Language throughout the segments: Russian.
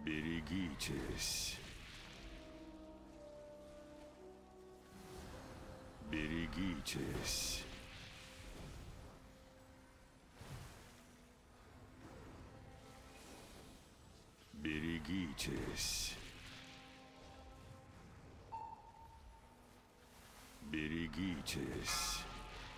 Берегитесь. Берегитесь. Берегитесь. Берегитесь.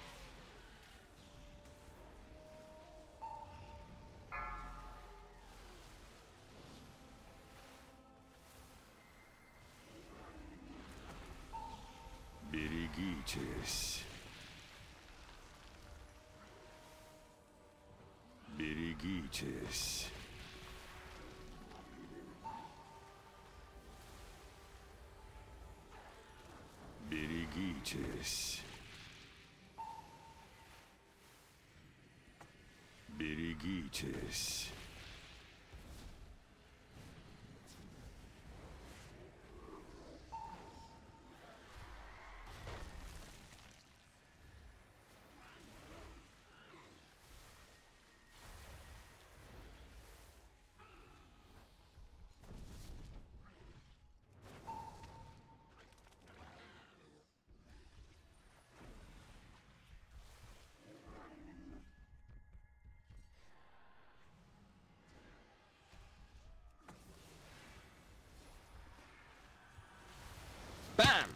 Берегитесь. Берегитесь. Берегитесь. Берегитесь. Bam!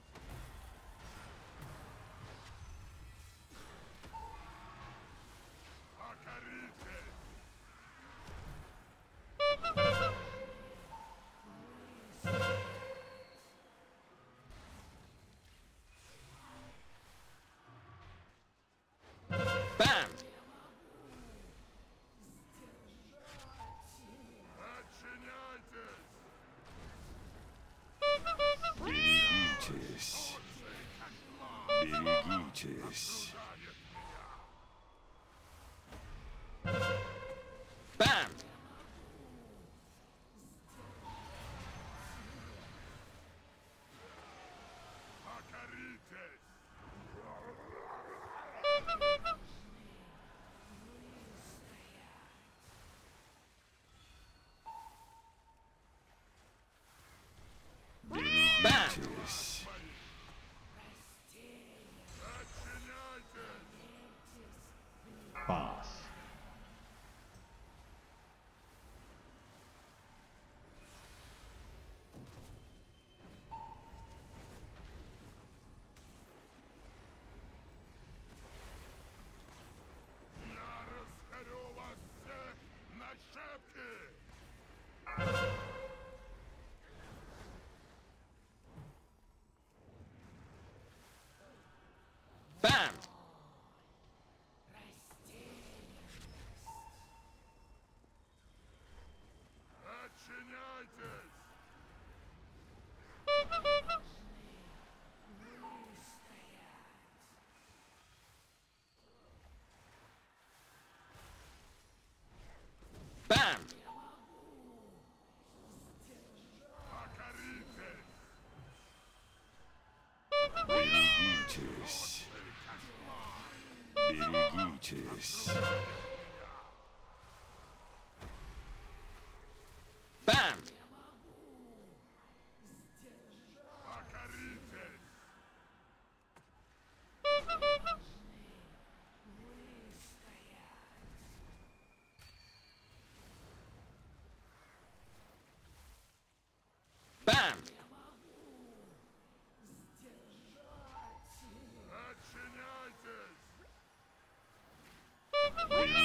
Bam! Берегитесь. Берегитесь. Bam! Bam! Берегитесь. Boss. Bam! Bam! Берегитесь. Берегитесь. Bam! Bam! Берегитесь.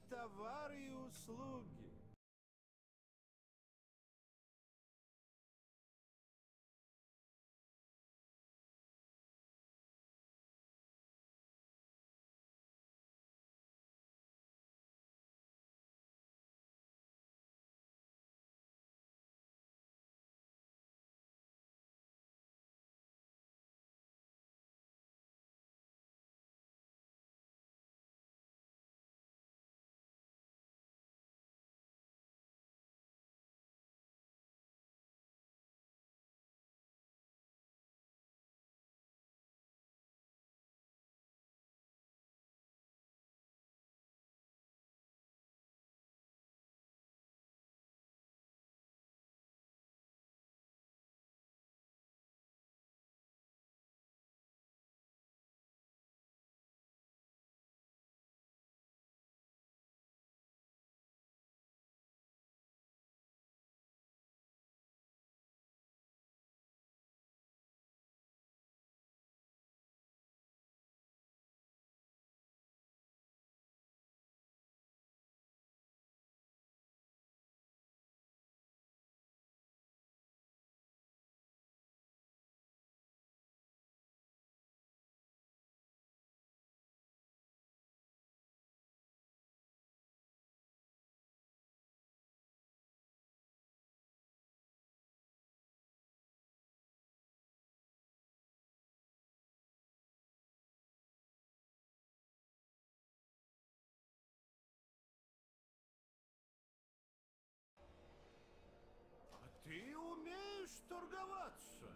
товары и услуги. А ты умеешь торговаться?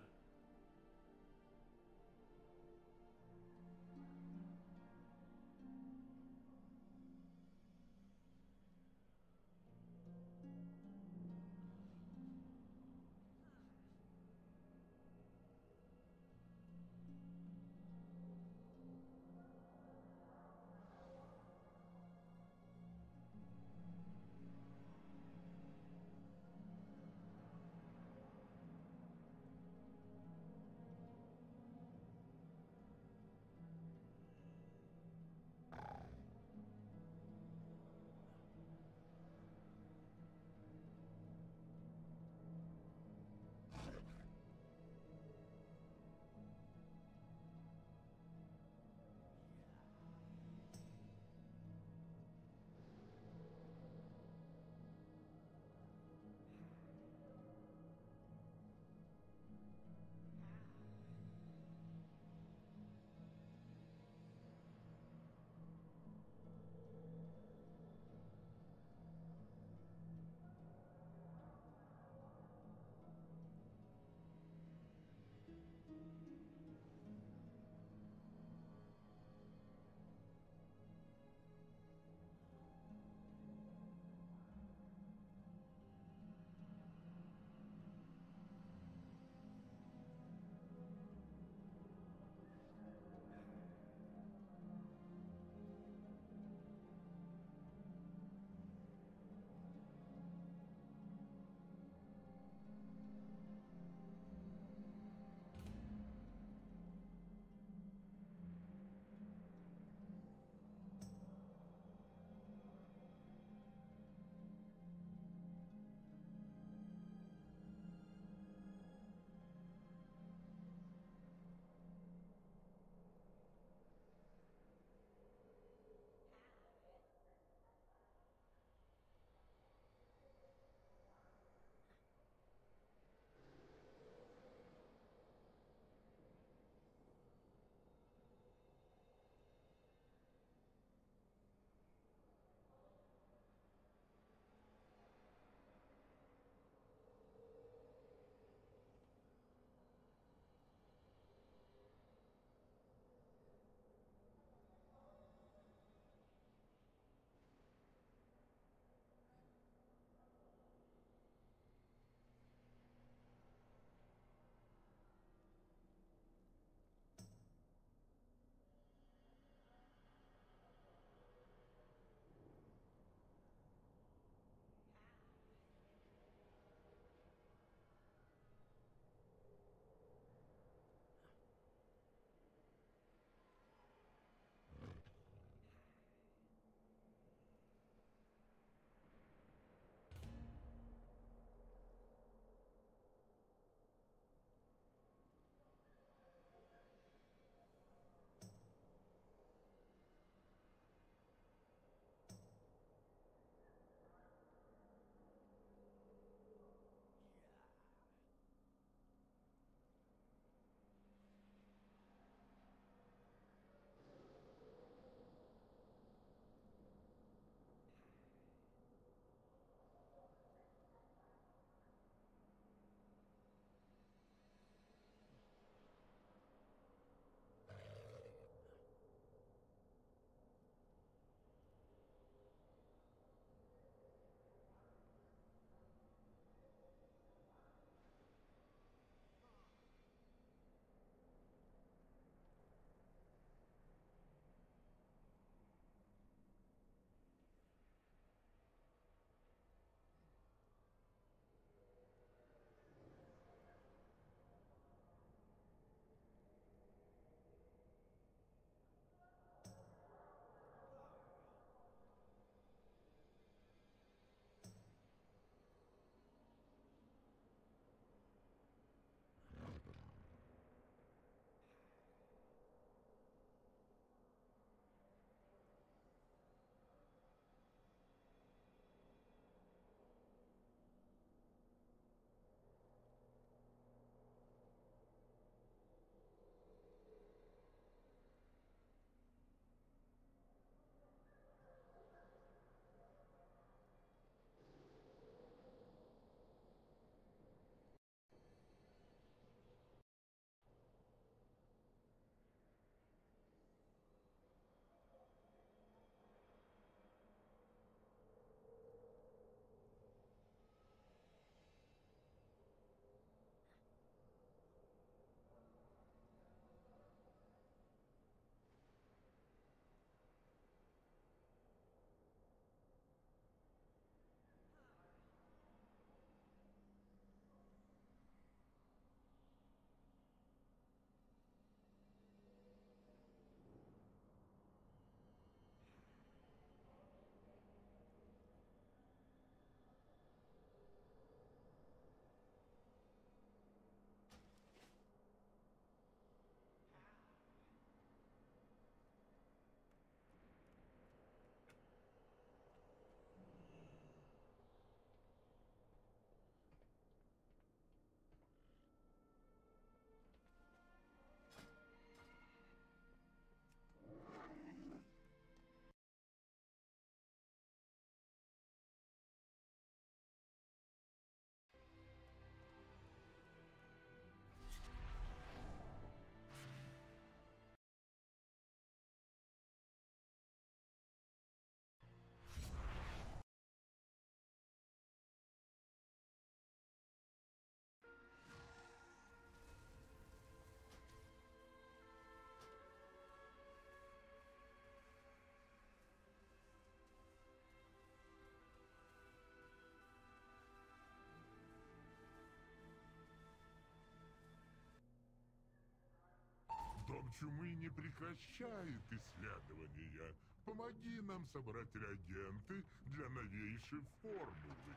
Дом чумы не прекращает исследования. Помоги нам собрать реагенты для новейшей формулы.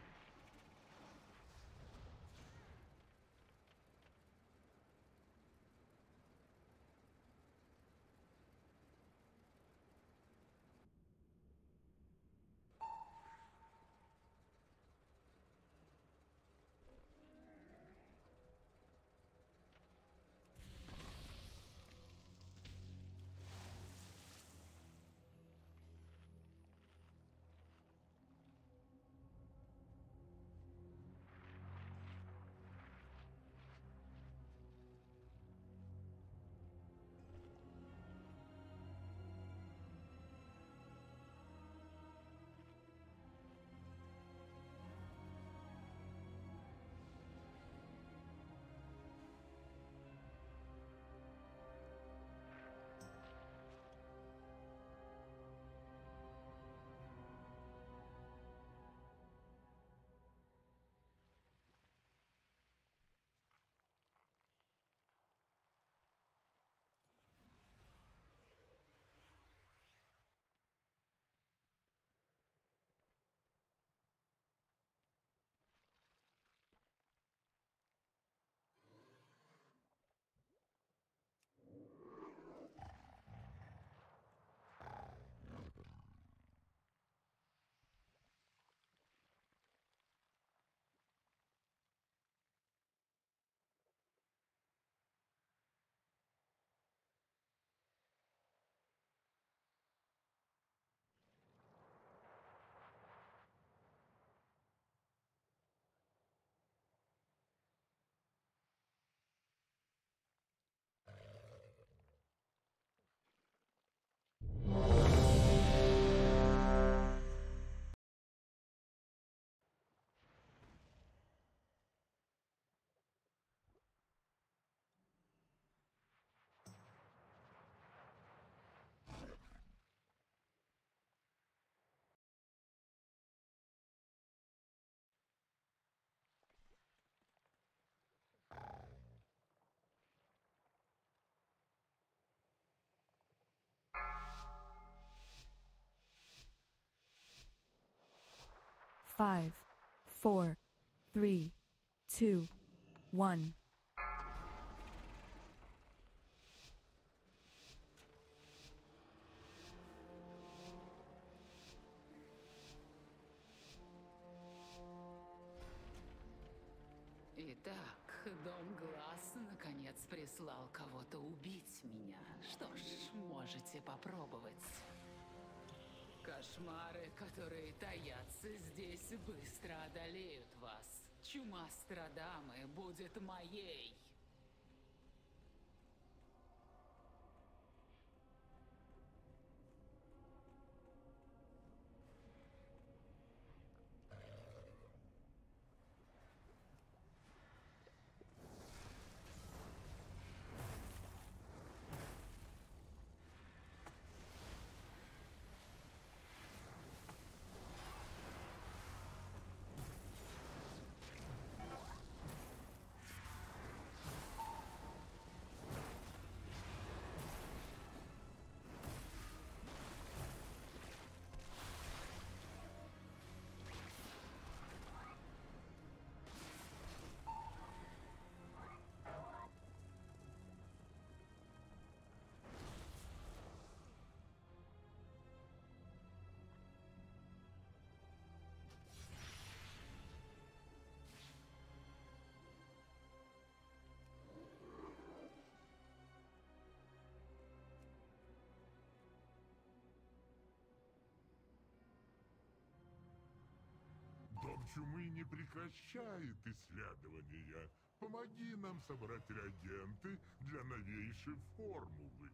Five, four, three, two, one. Итак, Дом Глаз наконец прислал кого-то убить меня. Что ж, можете попробовать. Кошмары, которые таятся здесь, быстро одолеют вас. Чума Страдамы будет моей. Дом чумы не прекращает исследования. Помоги нам собрать реагенты для новейшей формулы.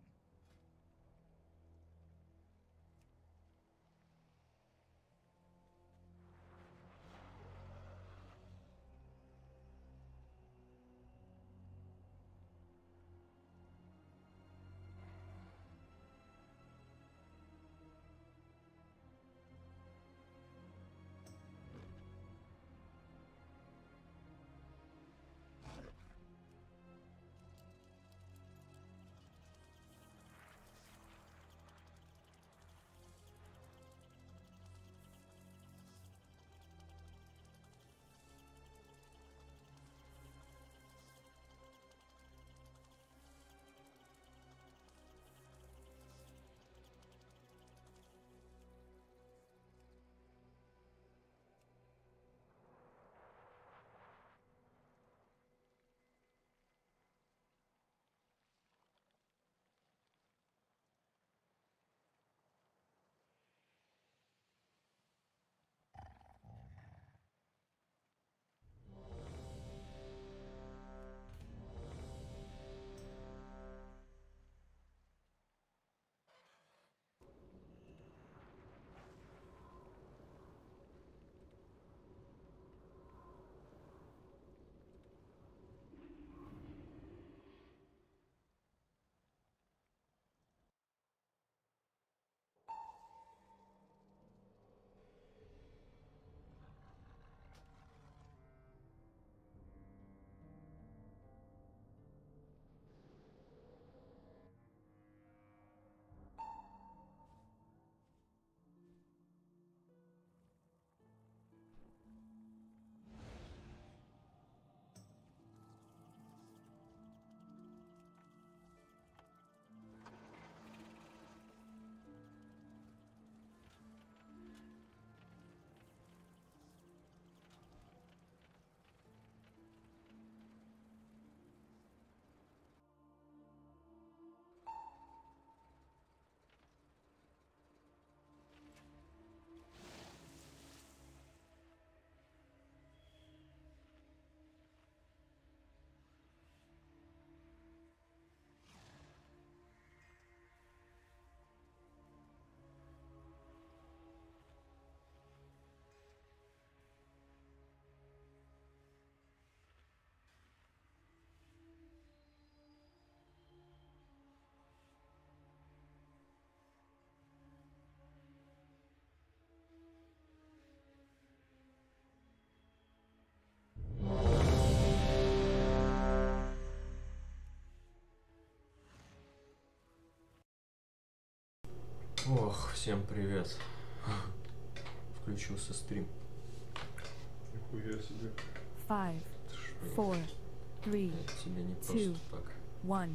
Ох, всем привет. Включился стрим. Нихуя себе. 5, Ты что? 4, 3, Это тебе не просто two. так. 1.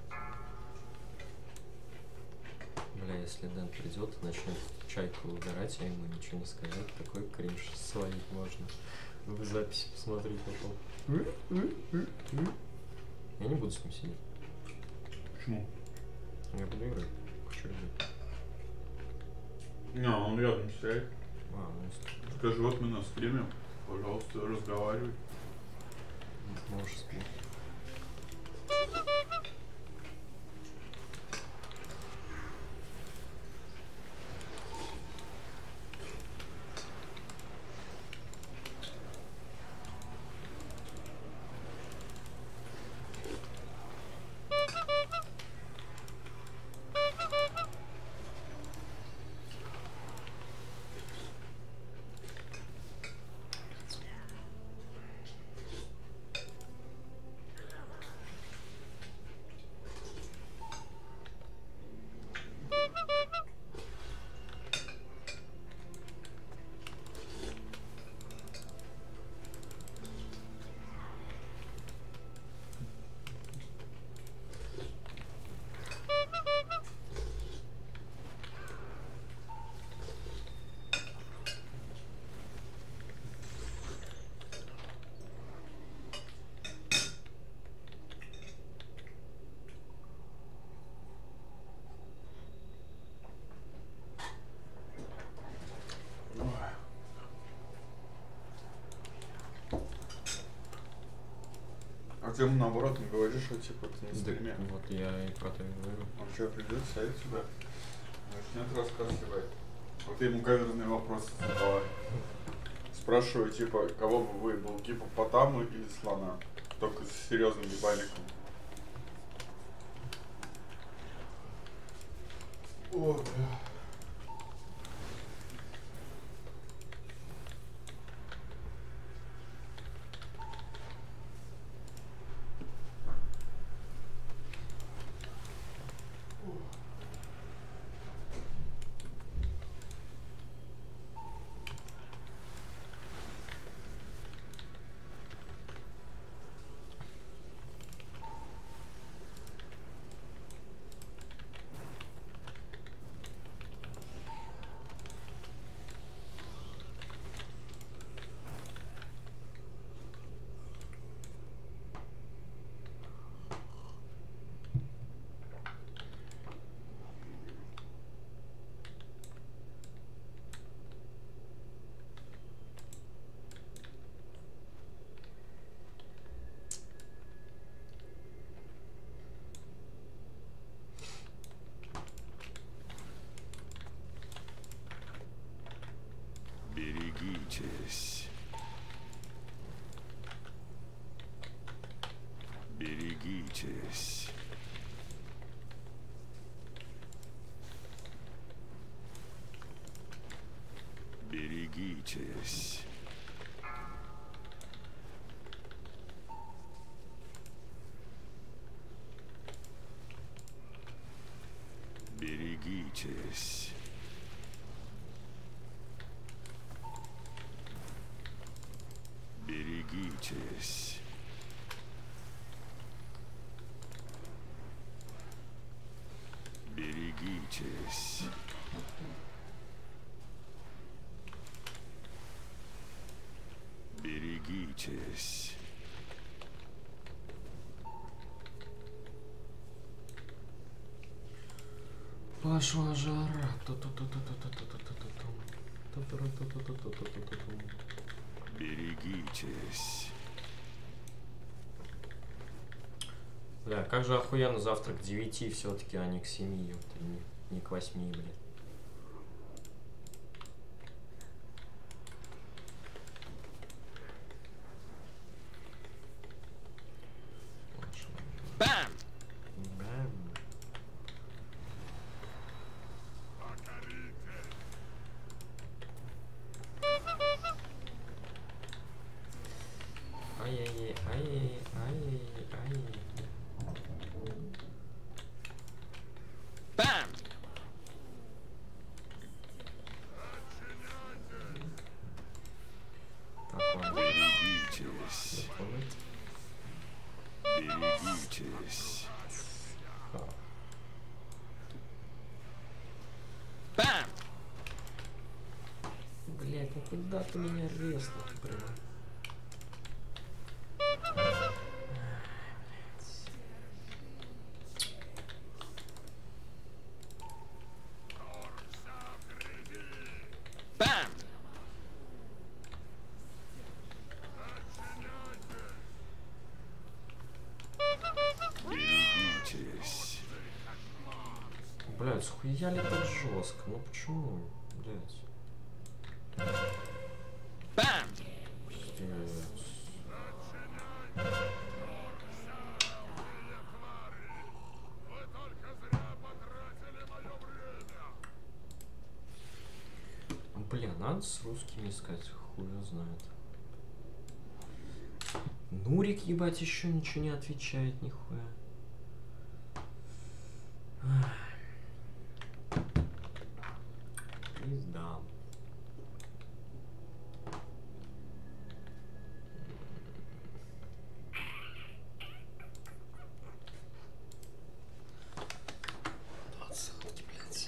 Бля, если Дэн придет и начнет чайку угорать, а ему ничего не сказать, такой кринж словить можно. Вы в записи посмотрите потом. Я не буду с ним сидеть. Почему? Я буду играть. Хочу играть. Не, он рядом сядет. А, ну если Скажи, вот мы на стриме. Пожалуйста, разговаривай. можешь спить. А ты ему наоборот не говоришь, что типа ты на стриме. Вот я и про то и говорю. Он что, придет, сядет сюда, начнет рассказывать. Вот ты ему каверзные вопросы задавай. Спрашиваю, типа, кого бы выбрал, гиппопотама или слона? Только с серьезным ебальником. О, бля. Берегитесь. Берегитесь. Берегитесь. Берегитесь. Берегитесь. Берегитесь. Берегитесь. Пошла жара. Берегитесь. Бля, как же охуенно завтра к 9 все-таки, а не к 7, ёпта, не к 8, блин. Bam! Bam! Берегитесь. Готовы? Берегитесь. Bam! Блять, ну куда ты меня резнул прям? Bam! Берегитесь. Блять, схуя ли так жестко? Ну почему? Блять. Bam! Пиздец. Бля, надо с русскими искать, хуй его знает. Нурик, ебать, еще ничего не отвечает, нихуя. Пизда. Двадцатки, блядь.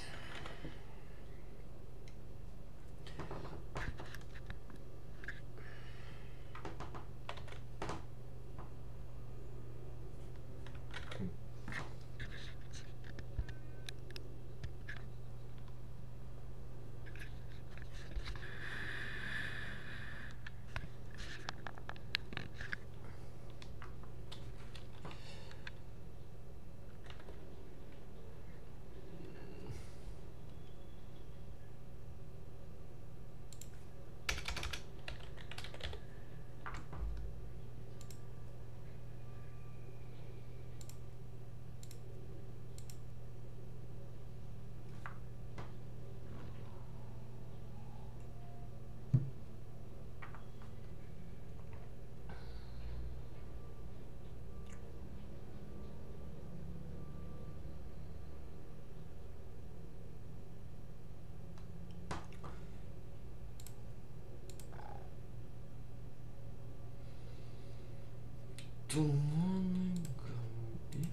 Туманный гамбит.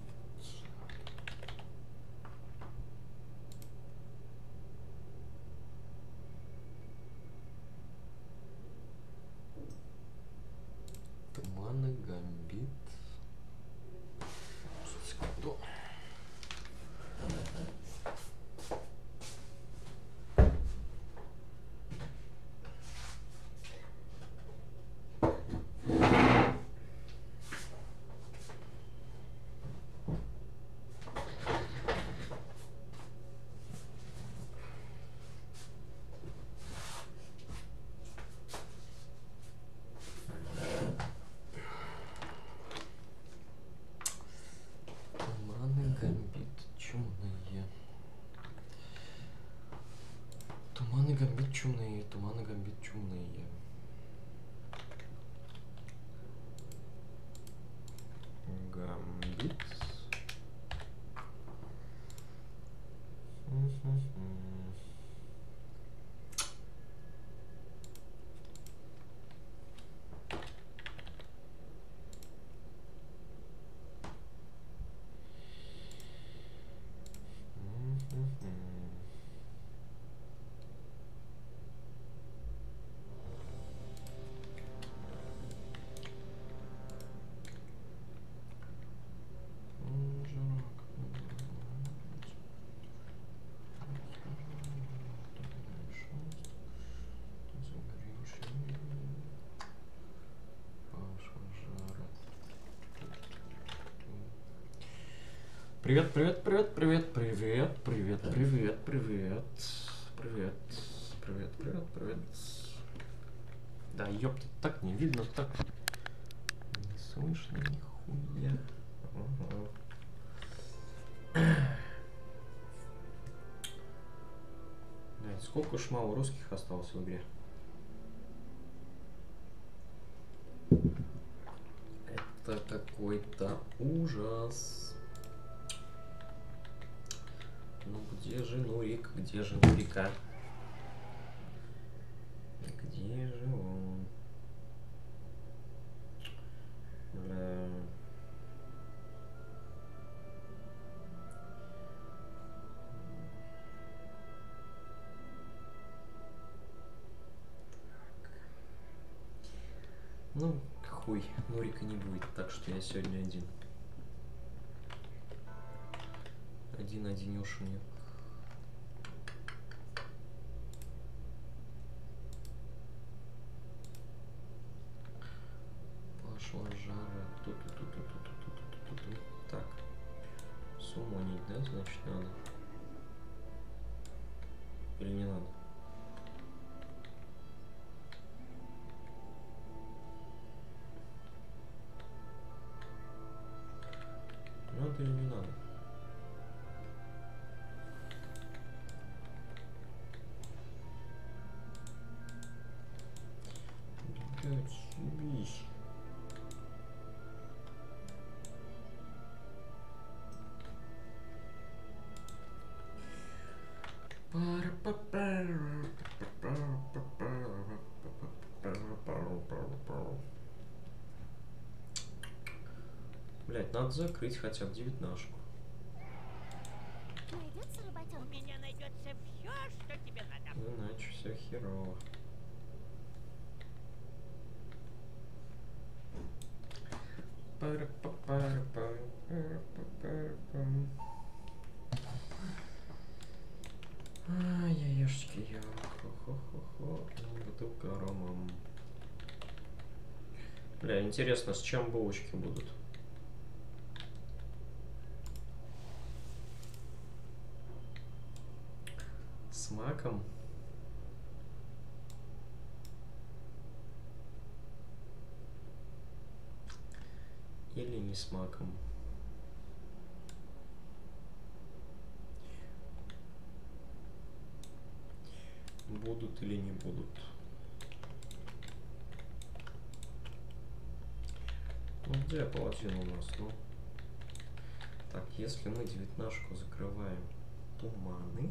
Туманный гамбит. Секунду. Туманный гамбит, чумные. Туманный гамбит, чумные. Туманный гамбит, чумные. Гамбит. Привет, привет, привет, привет, привет, привет, привет, привет, привет, привет, привет, привет. Да ёпта, так не видно, так не слышно нихуя. Блядь, сколько уж мало русских осталось в игре. Это какой-то ужас. Ну где же Нурик? Где же Нурика? Где же он? Ну, хуй, Нурика не будет, так что я сегодня один. Один-одинешенек. Пошла жара. Ту-ту-ту-ту-ту-ту-ту-ту-ту. Так. Сумонить, да, значит, надо? Или не надо? Надо или не надо? Блядь, съебись. Блять, надо закрыть хотя бы 19-шку. Найдется работенка? У меня найдется все, что тебе надо. Иначе все херово. Ай-яй-яшечки, я. Хо-хо-хо-хо. Бутылка рома. Бля, интересно, с чем булочки будут? С маком? Или не с маком? Будут или не будут? Ну где паладин у нас? Ну. Так, если мы 19-шку закрываем, туманы.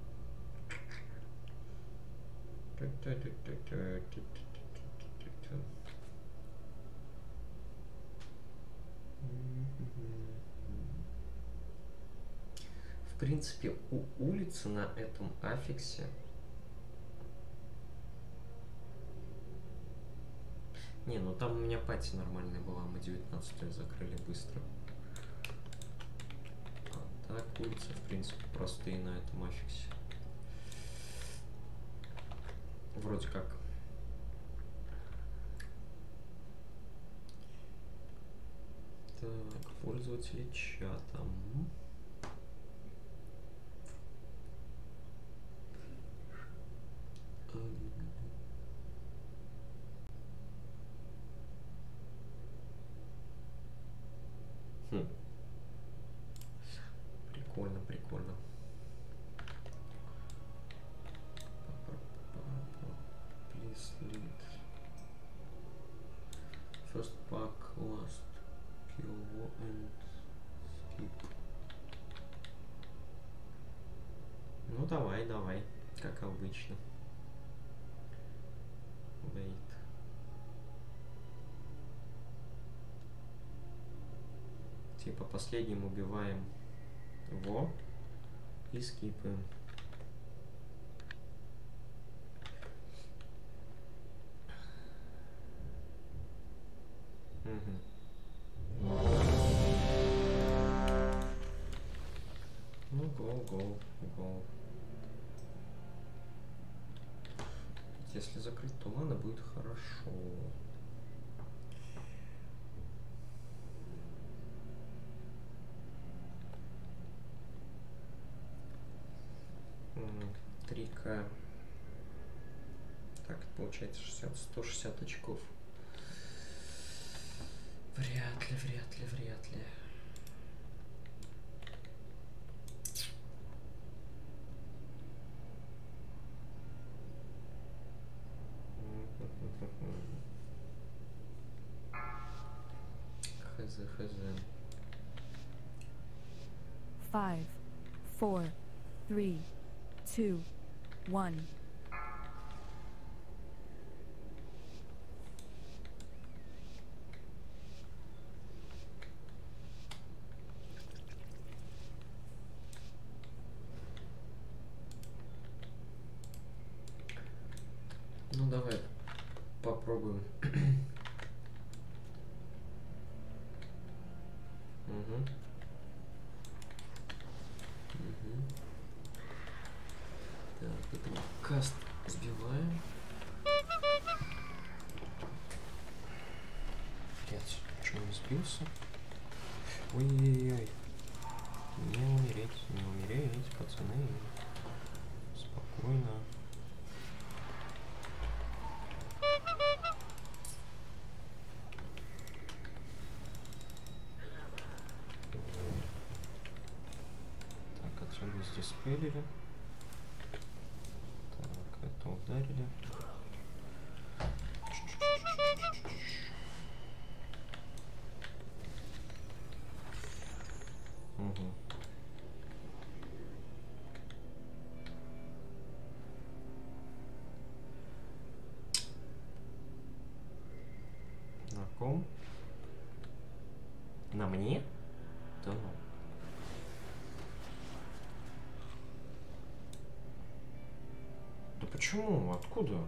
В принципе, у улицы на этом аффиксе не, ну там у меня пати нормальная была, мы 19-ю закрыли быстро. А так, улицы, в принципе, простые на этом аффиксе. Вроде как. Так, пользователи чатом. Прикольно, прикольно. Please lead. First pack, last kill and skip. Ну давай, давай, как обычно. Wait. Типа последним убиваем его и скипаем. Ну, go. Если закрыть туманы, будет хорошо. Трика. Так, получается 160 очков. Вряд ли. Хз. 5, 4, 3, 2, 1. Ну давай попробуем Капец, что не сбился? Ой-ой-ой. Не умереть, не умереть, пацаны. Спокойно. Так, отсюда здесь пилили. Так, это ударили. Угу. На ком? На мне? Да ну. Да почему? Откуда?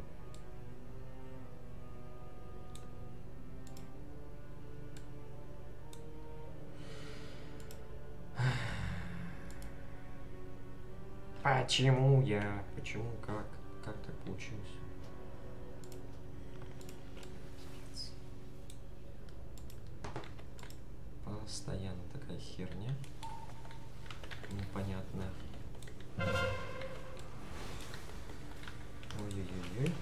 Почему я? Почему? Как? Как так получилось? Постоянно такая херня. Непонятная. Ой-ой-ой.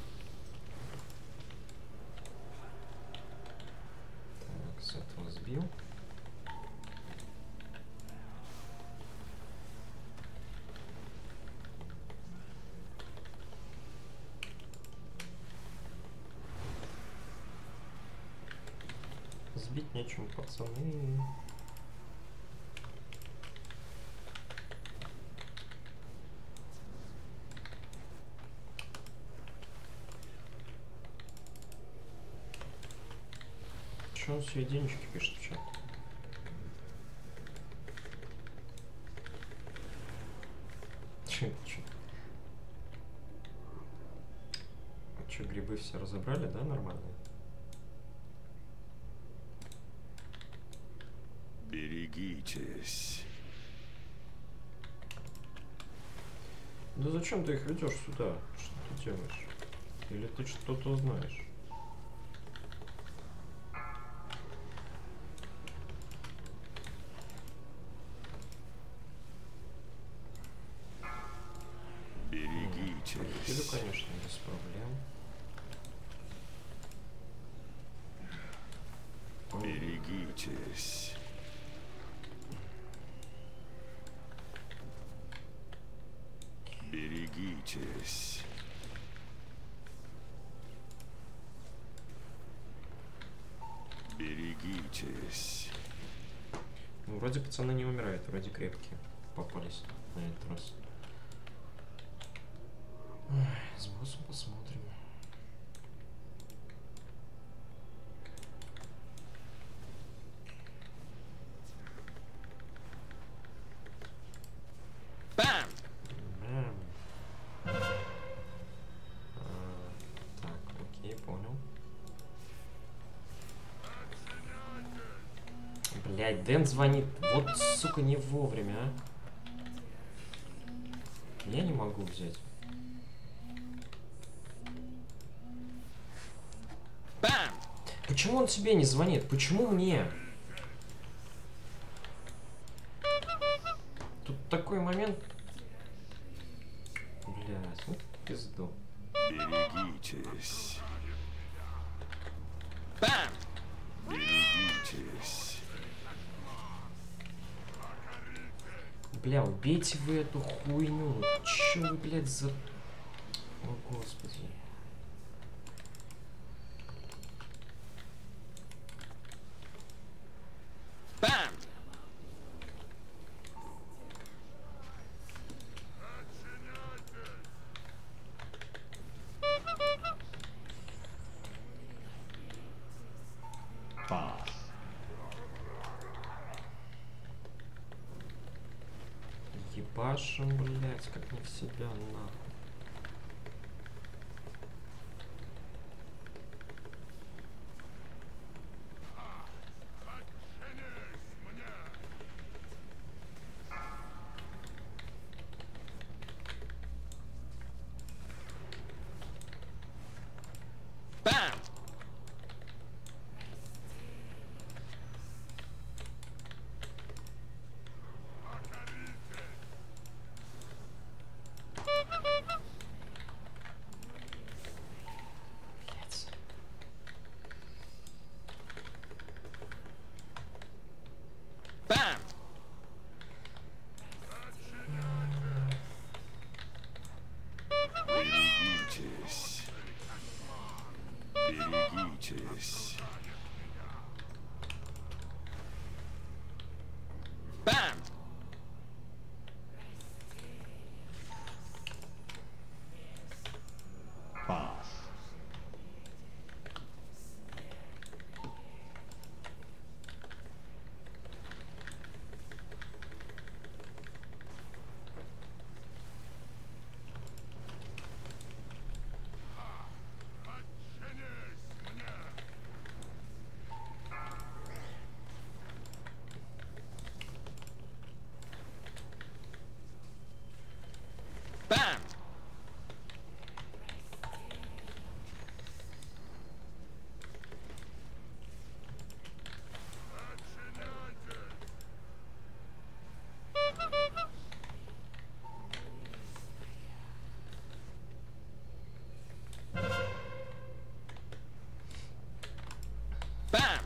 Так, с этого сбил. Сбить нечем, пацаны. Че он все единички пишет в чат? Че? А че, грибы все разобрали, да, нормально? Берегитесь. Да зачем ты их ведешь сюда? Что ты делаешь? Или ты что-то знаешь? Берегитесь. Иду, конечно, без проблем. Берегитесь. Берегитесь. Берегитесь. Ну, вроде пацаны не умирают, вроде крепкие попались на этот раз. Ой, с боссом посмотрим. Бам! Так, окей, понял. Блядь, Дэн звонит. Вот, сука, не вовремя, а. Я не могу взять. Бам! Почему он тебе не звонит? Почему мне? Тут такой момент. Блядь, ну пизду. Берегитесь. Бам! Берегитесь. Бля, убейте вы эту хуйню. Чё вы, блядь, за... О, господи. Бам! Ебашим, блядь, как не в себя, нахуй. Бам! Берегитесь. Bam! Pass. Bam! Bam!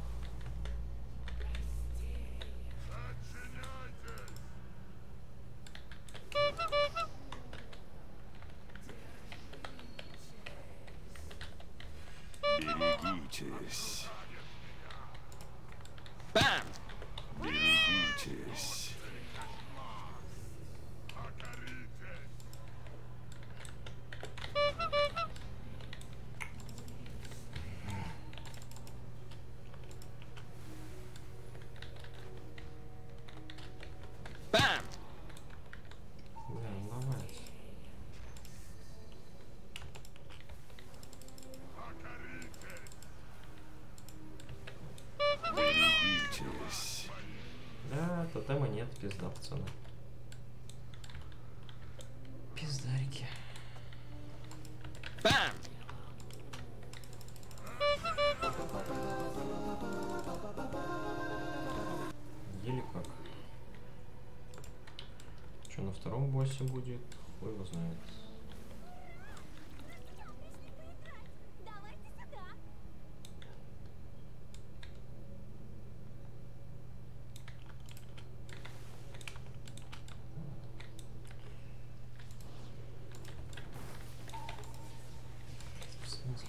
Берегитесь. Bam! Берегитесь. Bam! Бля, ну давайте. Берегитесь. Да, тотема нет, пизда, пацаны. Пиздарики. Bam! Еле как. Что на втором боссе будет? Хуй его знает. Давайте сюда. В смысле?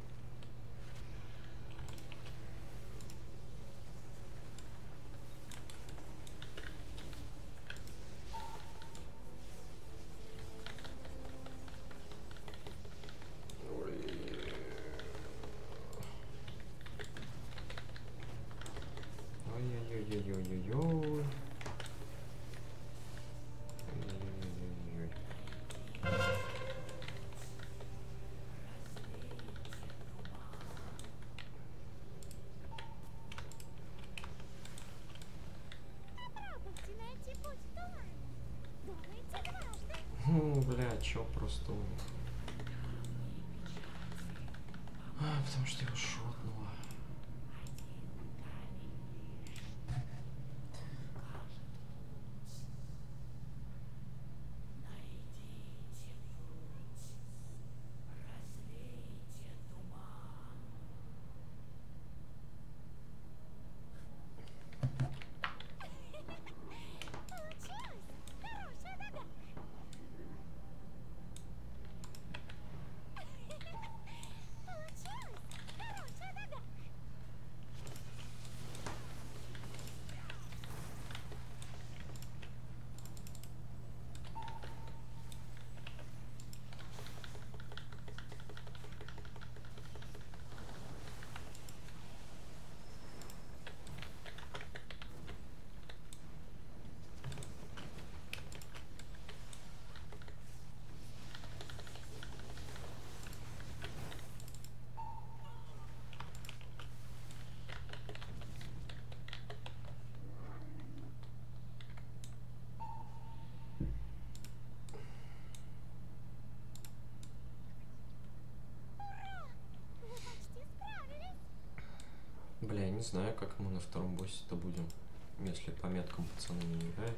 Ой-ой-ой-ой-ой-ой-ой. Ой-ой-ой-ой-ой. Попробуйте найти путь в туман. Думайте дважды. Бля, чё просто у них? Потому что его шотнуло. Получилось. Хорошая догадка. Получилось. Хорошая догадка. Ура! Вы почти справились. Бля, я не знаю, как мы на втором боссе-то будем, если по меткам пацаны не играют.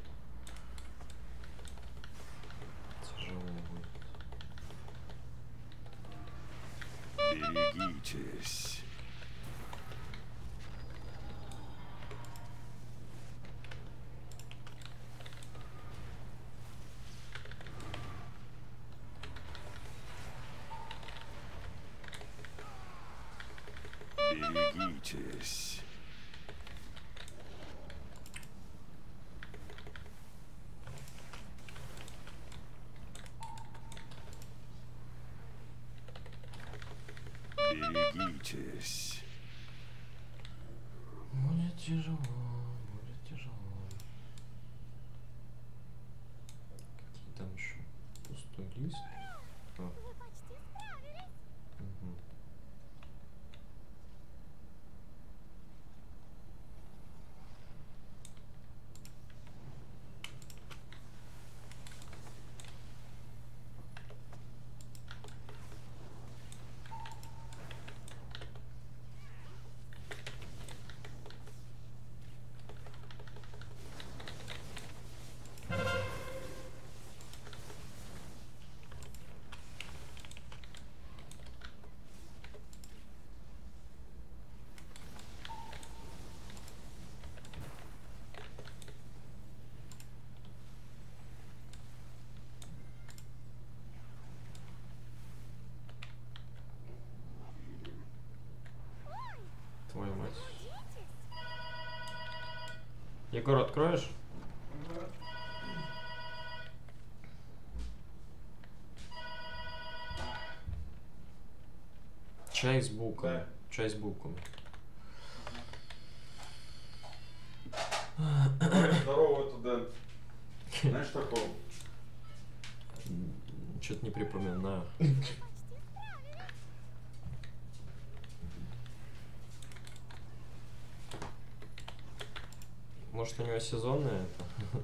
Тяжело будет. Берегитесь. Берегитесь. Берегитесь. Будет тяжело, будет тяжело. Какие там еще? Пустой лист. А. Вы почти справились. Мгм. Твою мать. Егор, откроешь? Чай с булками. Да. Чай с булками. Здорово, туда. Знаешь такого? Что-то не припоминаю. Может, у него сезонное это?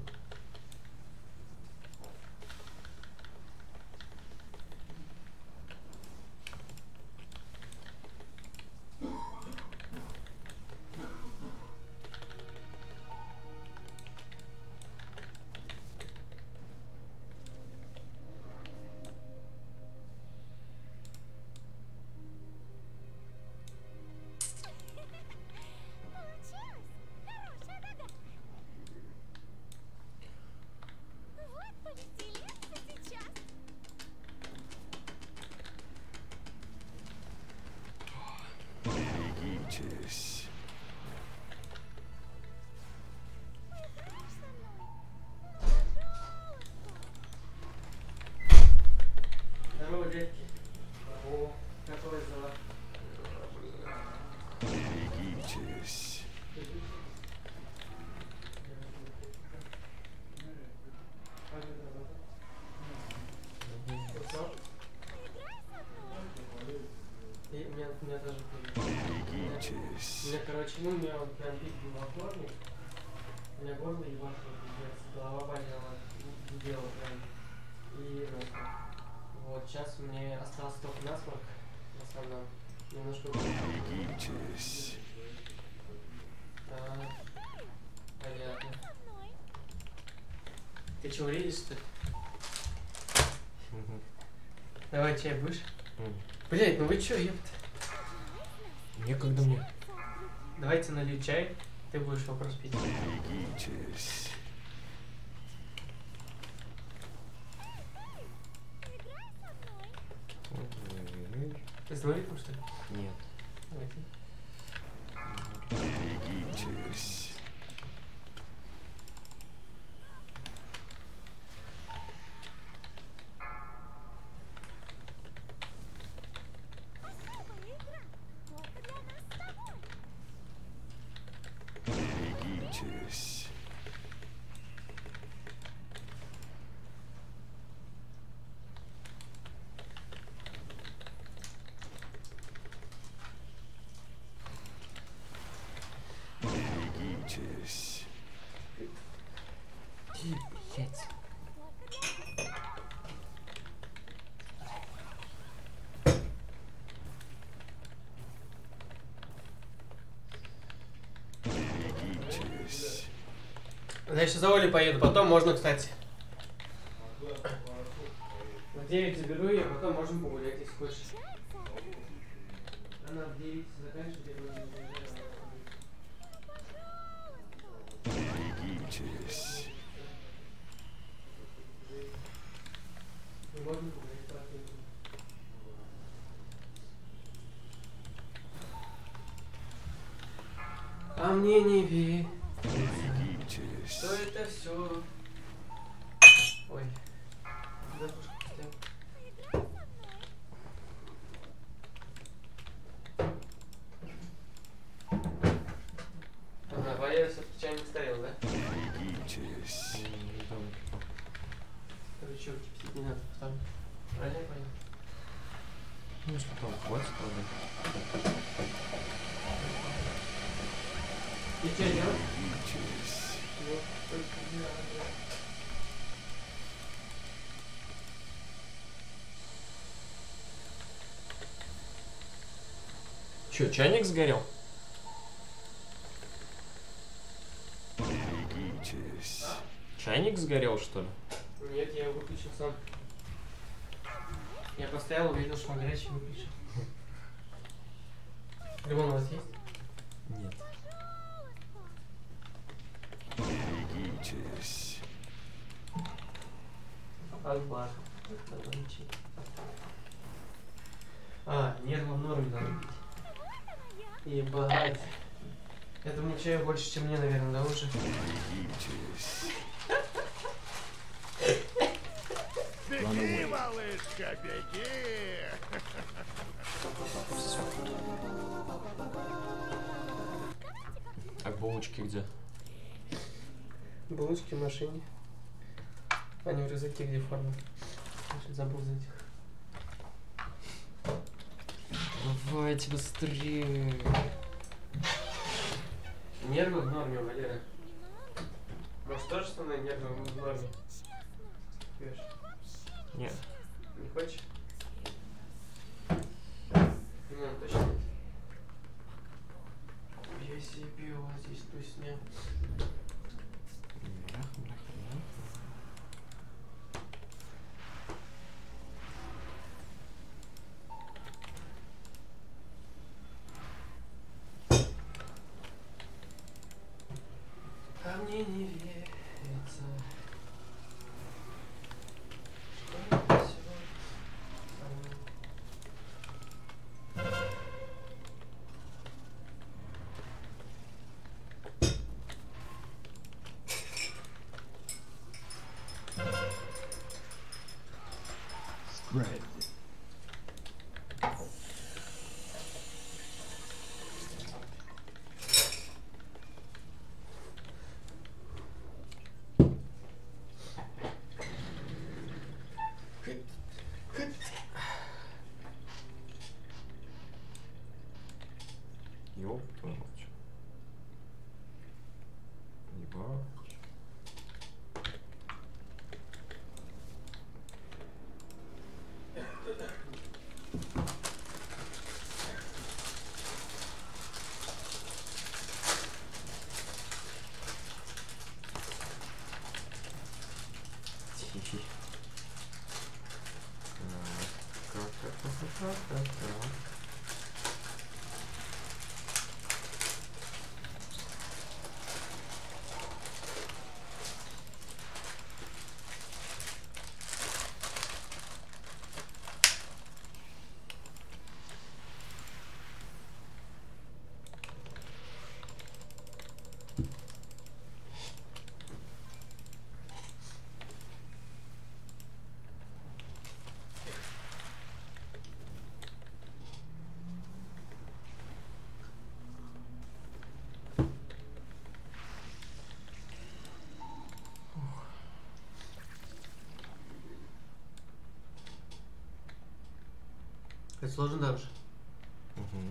Получилось. Хорошая догадка. Вот повеселимся сейчас. Берегитесь. Поиграешь со мной? Пожалуйста. Здорово, детки. О, какое дела? Берегитесь. Поиграй со мной. И у меня даже Берегитесь. у меня, короче, ну, у меня вот прям пик был во вторник. У меня горло ебашило, пиздец, голова болела, гудела прям. И, ну, вот, сейчас мне остался только насморк, в основном. Немножко... Берегитесь. Так, понятно. Со мной. Ты чего, видишь, что ли? Давай чай будешь? Блять, ну вы чё, ёпта? Некогда мне. Давайте налью чай, ты будешь вопрос пить. Берегитесь. Поиграй со мной. Ты с Лориком, что ли? Нет. Давайте. Берегитесь. Особая игра. Только для нас с тобой. Берегитесь. Берегитесь. Блять. Берегитесь. Я сейчас за Олей поеду, потом можно, кстати. В 9 заберу ее, потом можем погулять, если хочешь. Она в 9 заканчивает, я буду Берегитесь. можно погулять, по А мне не верь. Берегитесь. Что это все? Ой. Запушку поставил. Ага, Валера все-таки чайник ставил, да? Берегитесь. Короче, кипятить не надо, поставлю. Правильно я понял? Ну что там, хватит, правда. И что делать? Берегитесь. Ну, только не надо. Че, чайник сгорел? Берегитесь. Чайник сгорел, что ли? Нет, я его выключил сам. Я поставил, увидел, что он горячий, выключил. Лимон у вас есть? Нет. Берегитесь. Албар. А, нервы в норме надо пить. Ебать. Этому чаю больше, чем мне, наверное, да, уже? Берегитесь. Беги, малышка, беги! А булочки где? Булочки в машине. Они в рюкзаке, где форма. Значит, забыл взять их. Давайте быстрее. Нервы в норме, Валера. Может, тоже со мной нервы в норме? Пьешь? Нет. Не хочешь? Ну, точно нет. Я себе вот здесь тусня. А мне не верится, что это всё Spread. Ёб твою мать. Ебать. Тихий. Так. Это сложно даже. Угу.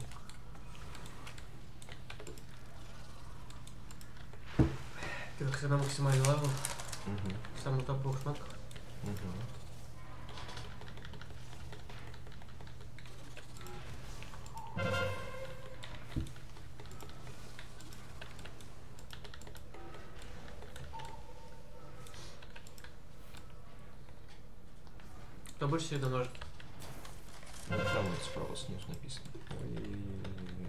Ты как всегда максимальный левел. Угу. Самый топовый шмоток. Угу. Кто больше всего ножки? Ну, там вот справа снизу написано. Ой-ой-ой.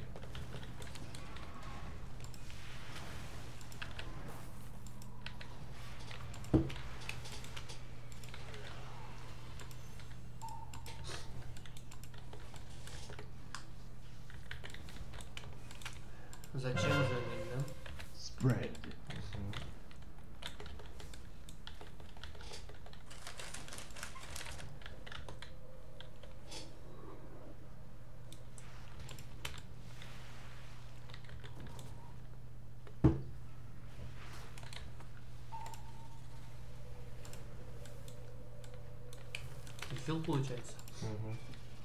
Зачем за ним, да? Spread. Фил получается. Угу.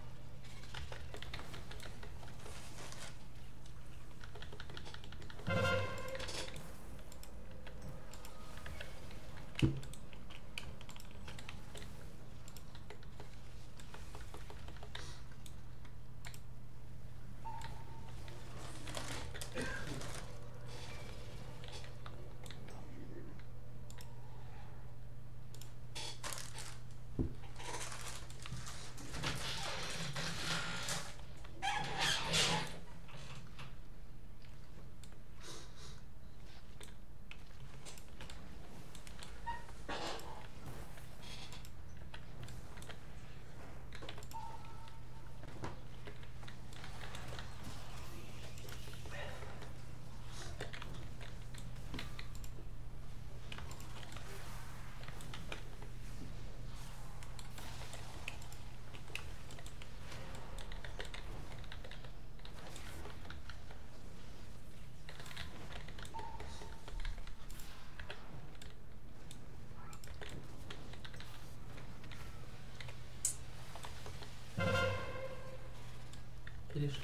Видишь?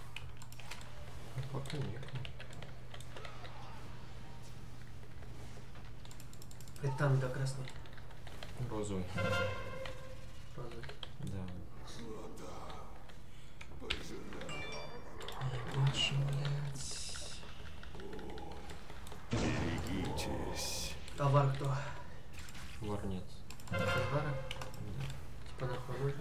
Пока нет. Это там до красный. Розовый. Розовый. Да. Маша, блядь. Берегитесь. А вар кто? Вар нет. Вара? Да. Типа нахуй нужен?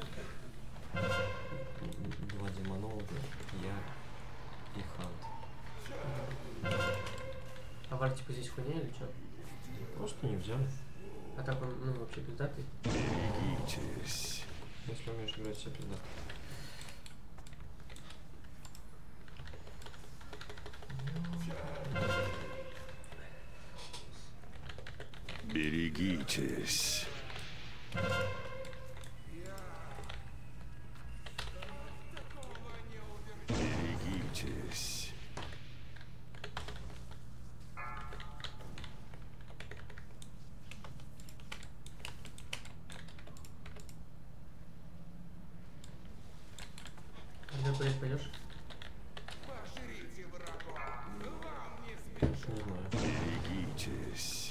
Два демонолога, я и Хант. А вар типа здесь хуйня или что? Просто не взяли. А так он, ну, вообще пиздатый? Берегитесь. Если умеешь играть, все пиздато. Берегитесь. Берегитесь. Когда куда-нибудь пойдешь? Не знаю. Берегитесь.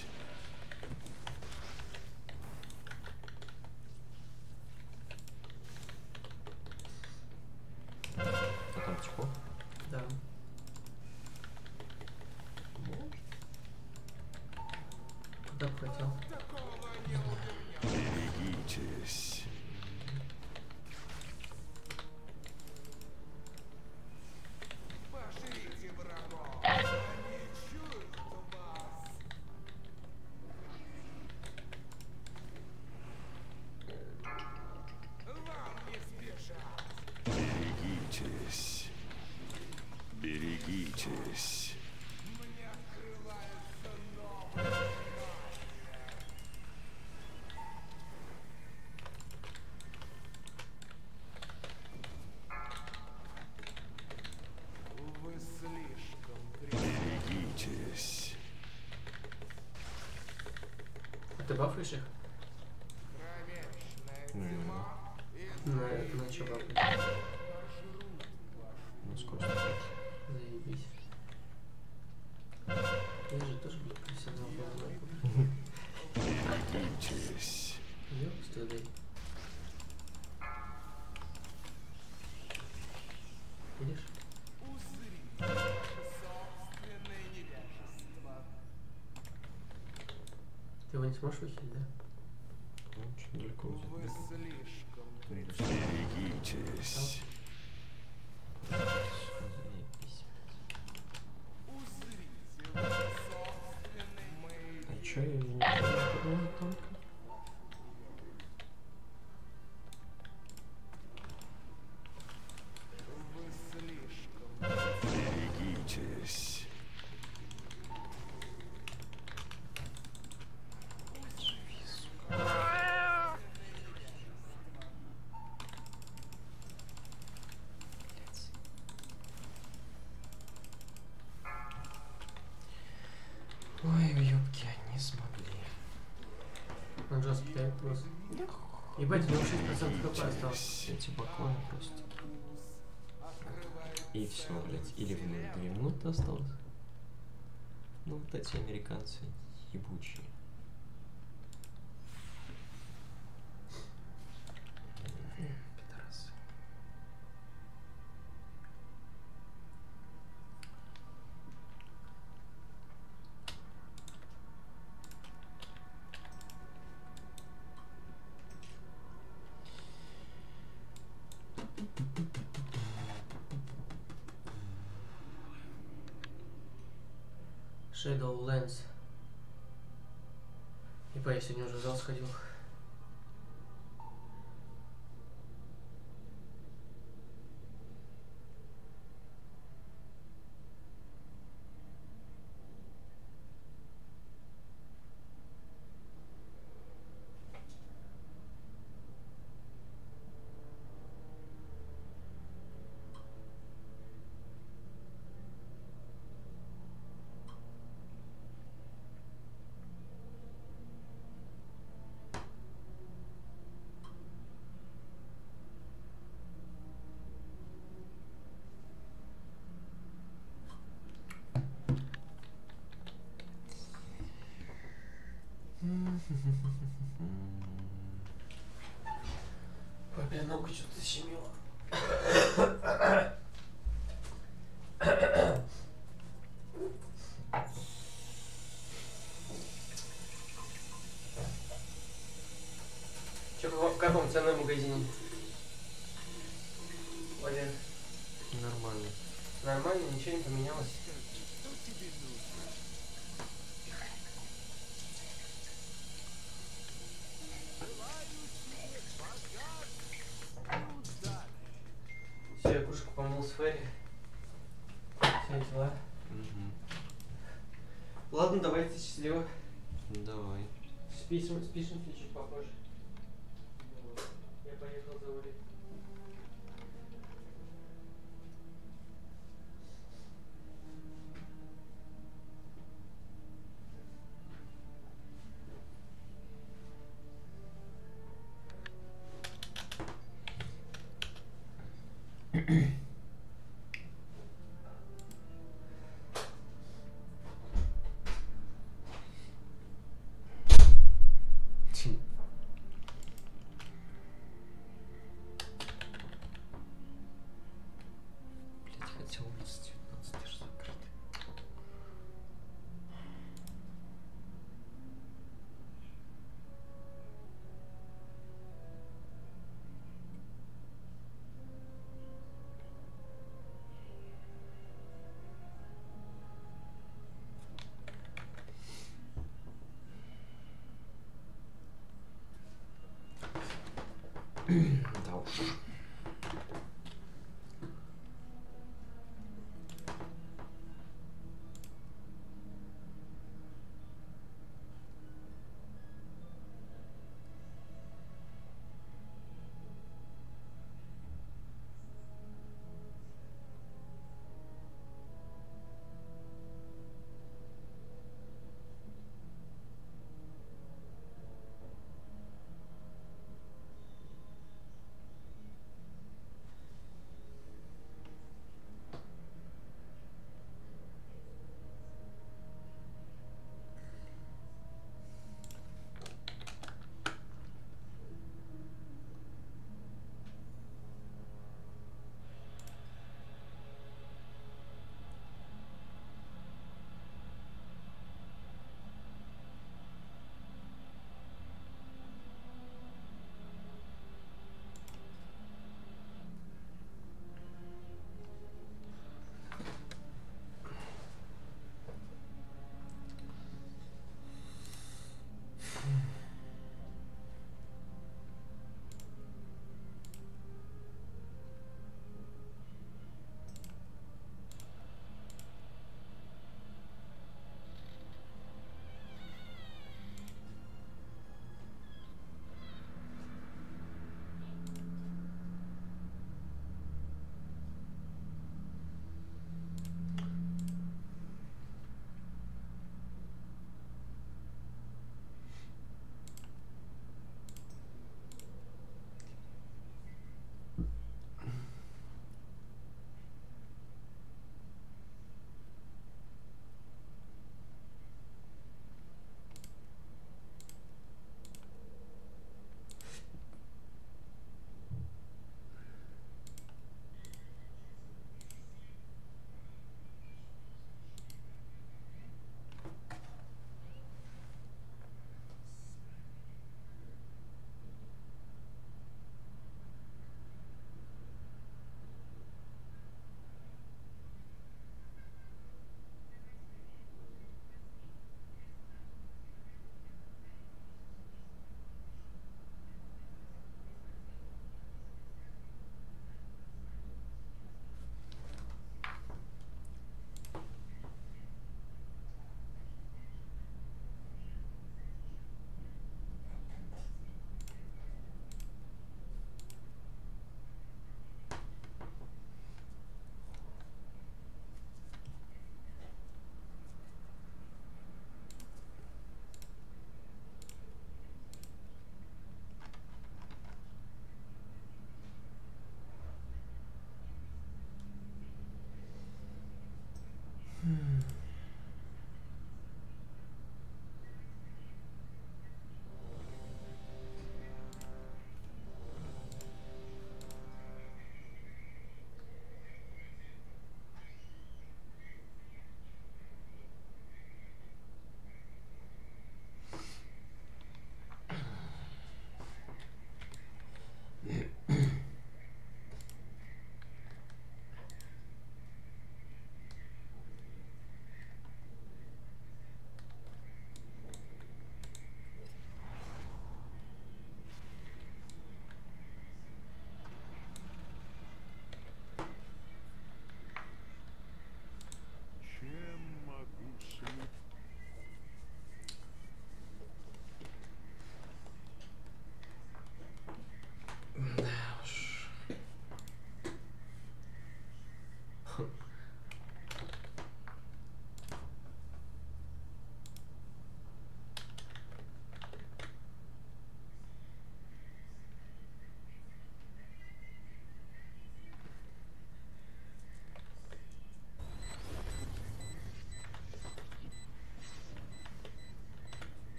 А там тихо? Да. Куда бы хотел? Берегитесь. Берегитесь. Берегитесь. Берегитесь. А ты бафаешь их? На что бафаешь? Ну, сколько? Заебись. Я же тоже, блядь, профессионал был. Берегитесь. Ёпс, ты видишь? Ты его не сможешь выхилить, да? Ну, очень далеко взял. Берегитесь. Заебись. А чё я не понял только? Берегитесь. Ой, ёбки, не смогли. Он жестко стоит просто. Ебать, у него 6% хп осталось. Эти бакланы просто. И все, блядь. Или в 2 минуты осталось. Ну вот эти американцы ебучие. Пидорасы. Shadowlands. Ебать, я сегодня уже в зал сходил. Ой, бля, ногу что-то защемило. Че, в каком ценном магазине? Валер. Нормально. Нормально, ничего не поменялось. Все, я кружку помыл с Ферри. Все дела. Ладно, давайте счастливо. Давай. Спишемся чуть попозже. Я поехал за Олей. Блять, хотя улица 19 же закрыта. Да уж.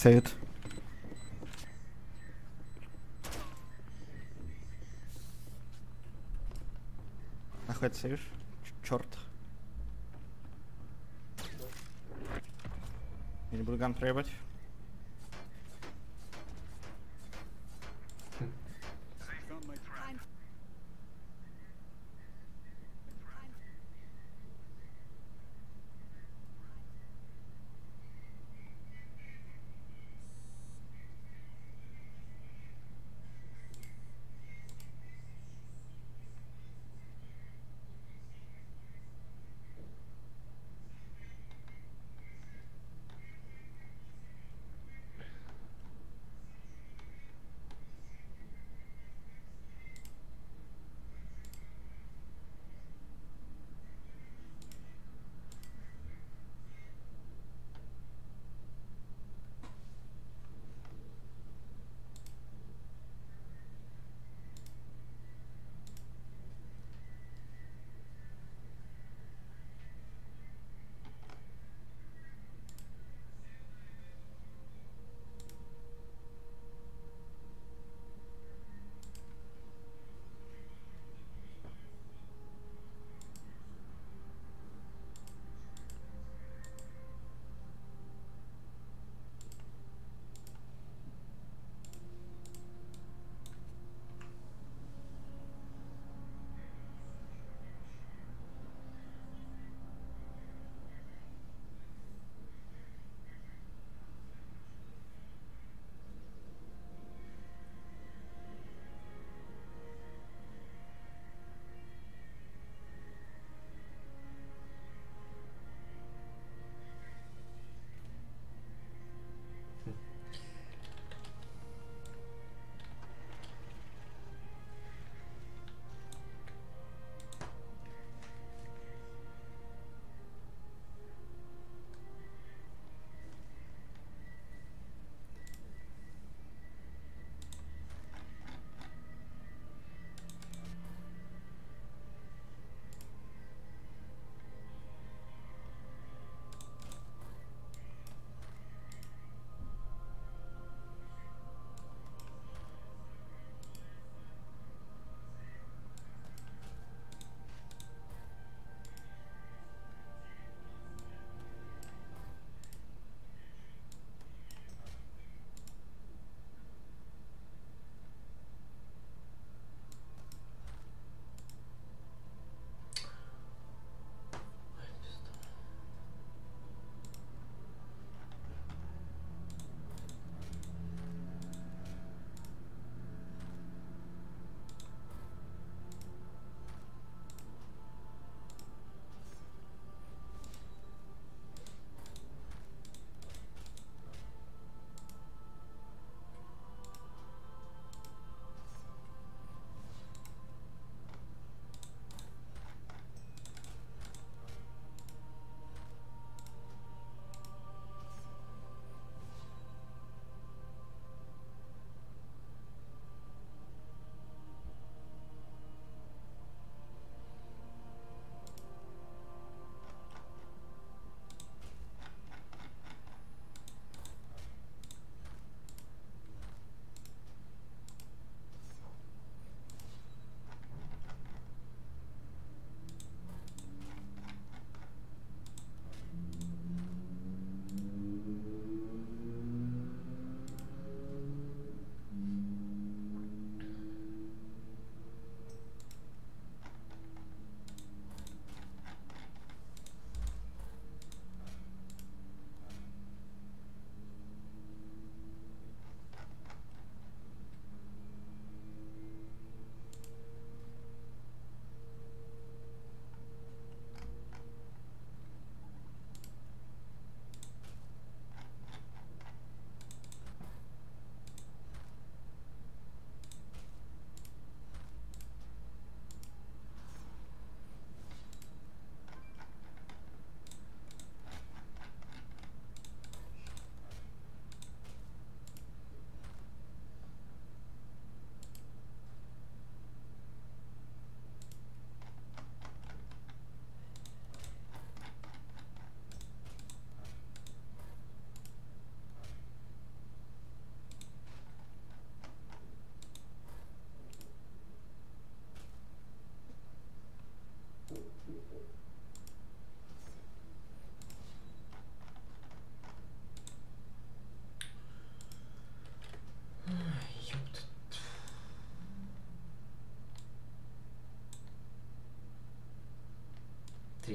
Save it. Нахуй это сейвишь? Черт. Я не буду ган проебать.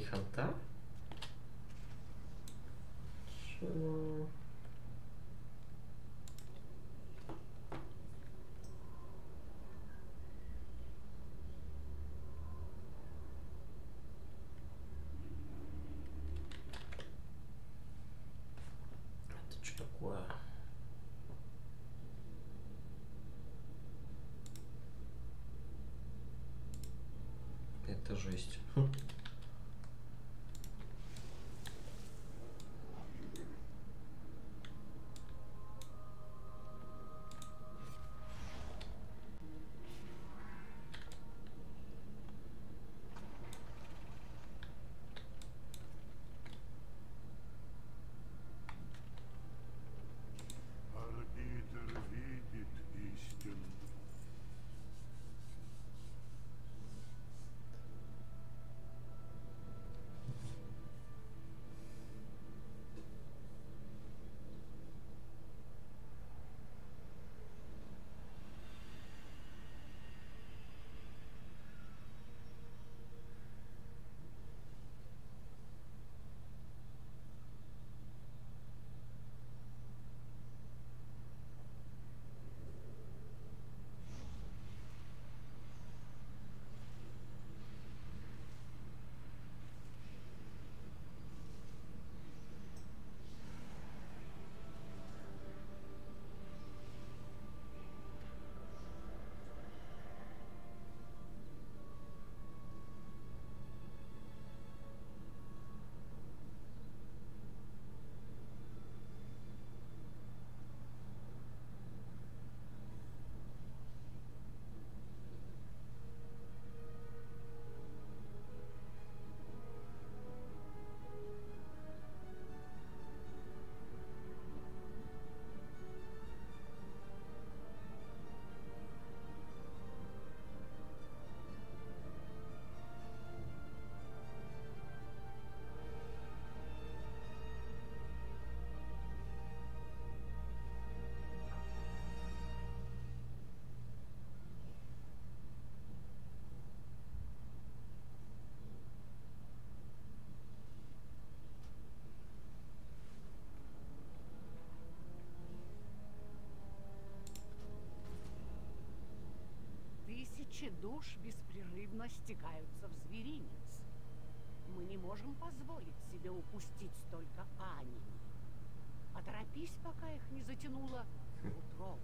ханта? Чё? Это что такое? Это жесть. Арбитр видит истину. Тысячи душ беспрерывно стекаются в зверинец. Мы не можем позволить себе упустить столько Ани. Поторопись, пока их не затянуло в утробу.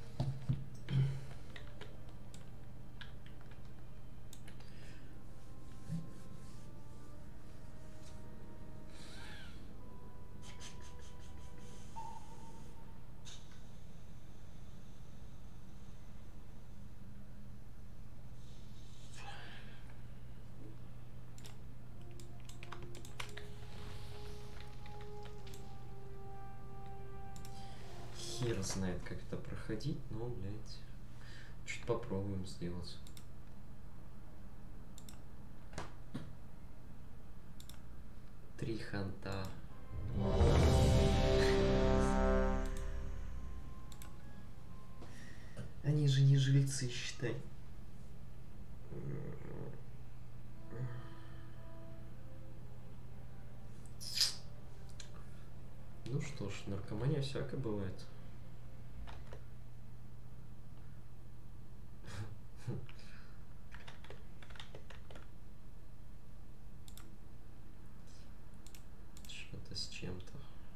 Хер знает, как это проходить, но, блядь, что-то попробуем сделать. Три ханта. Они же не жильцы, считай. Ну что ж, наркомания всякое бывает. Что-то с чем-то.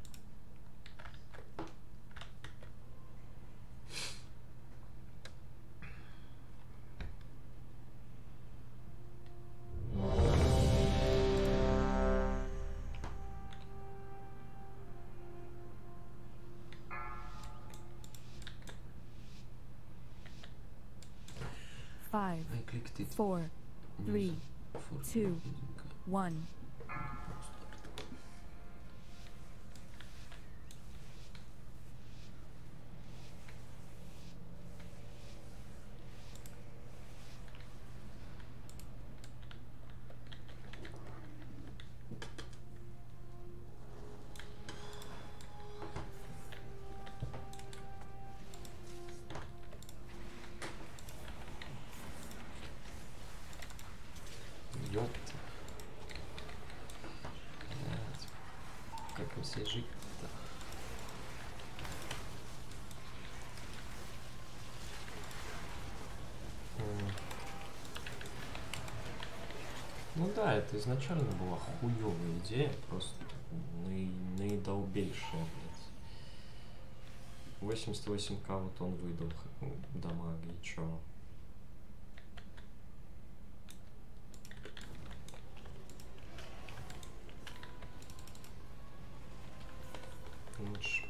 Five, I clicked it. 4, 3, 2, 1. Ёпта. Как им здесь жить-то? Ну да, это изначально была хуёвая идея, просто наидолбейшая, блядь. 88к вот он выдал дамага, и чё? Лучше.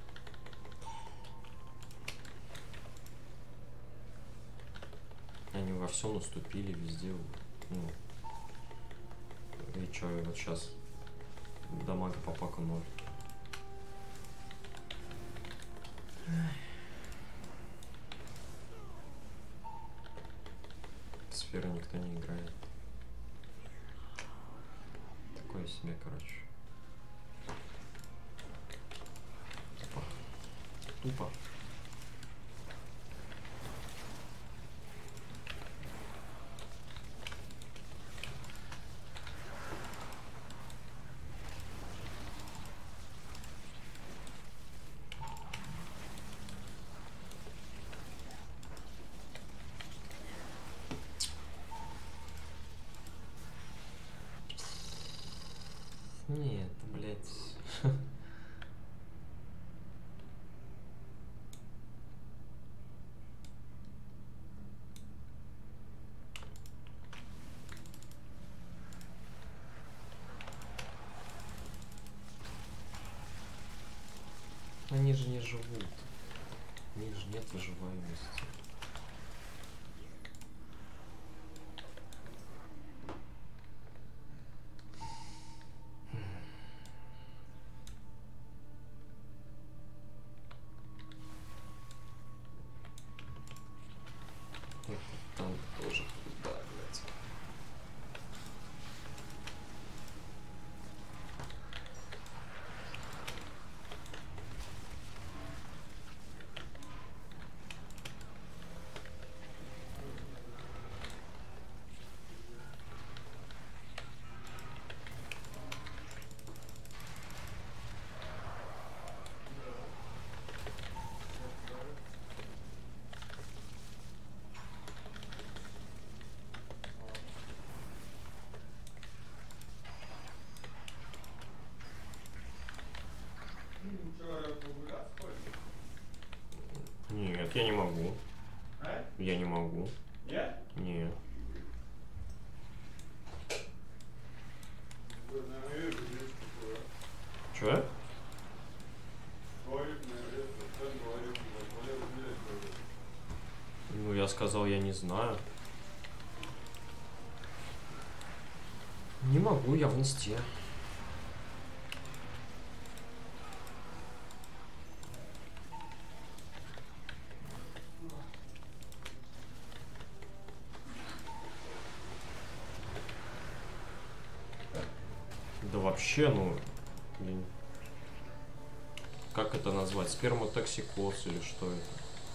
Они во всем уступили, везде, ну. И чё, и вот сейчас дамага по паку 0. Сферы никто не играет. Такое себе, короче. Тупо. Тупо. Нет, блядь. Они же не живут. У них же нет выживаемости. Там тоже да, блядь. Нет, я не могу. А? Я не могу. Нет? Нет. Чё? Ну, я сказал, я не знаю. Не могу, я в инсте. Да вообще, ну, блин. Как это назвать? Сперматоксикоз или что это?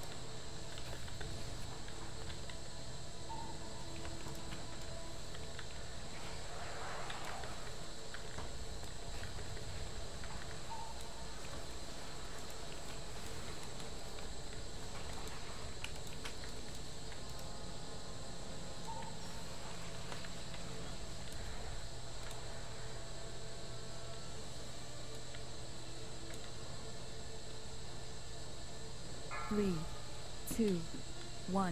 Three, two, one.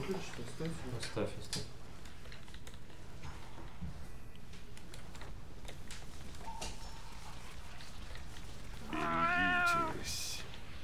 выключить, оставь. Оставь, оставь. Берегитесь.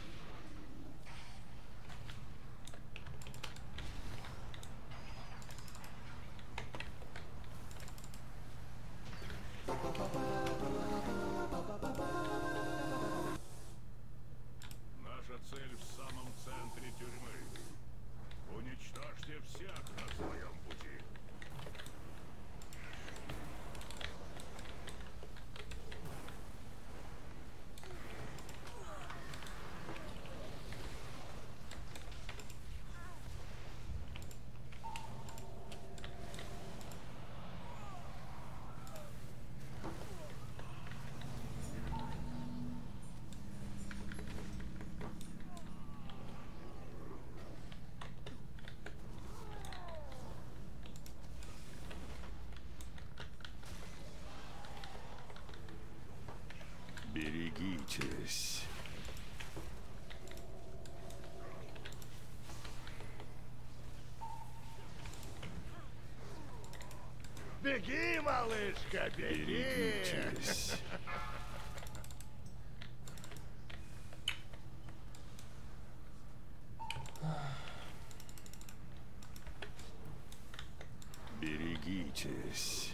Наша цель в самом центре тюрьмы. Уничтожьте всех на своем пути. Берегитесь. Беги, малышка, беги! Берегитесь. Берегитесь.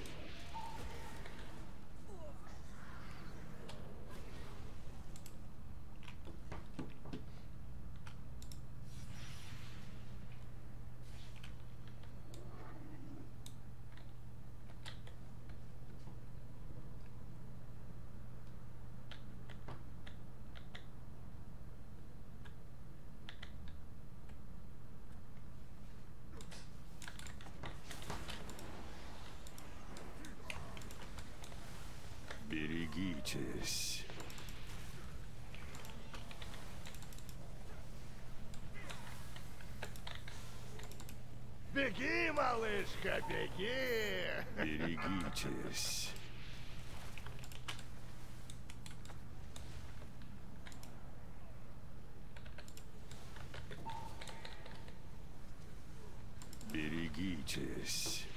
Берегитесь. Беги, малышка, беги! Берегитесь. Берегитесь.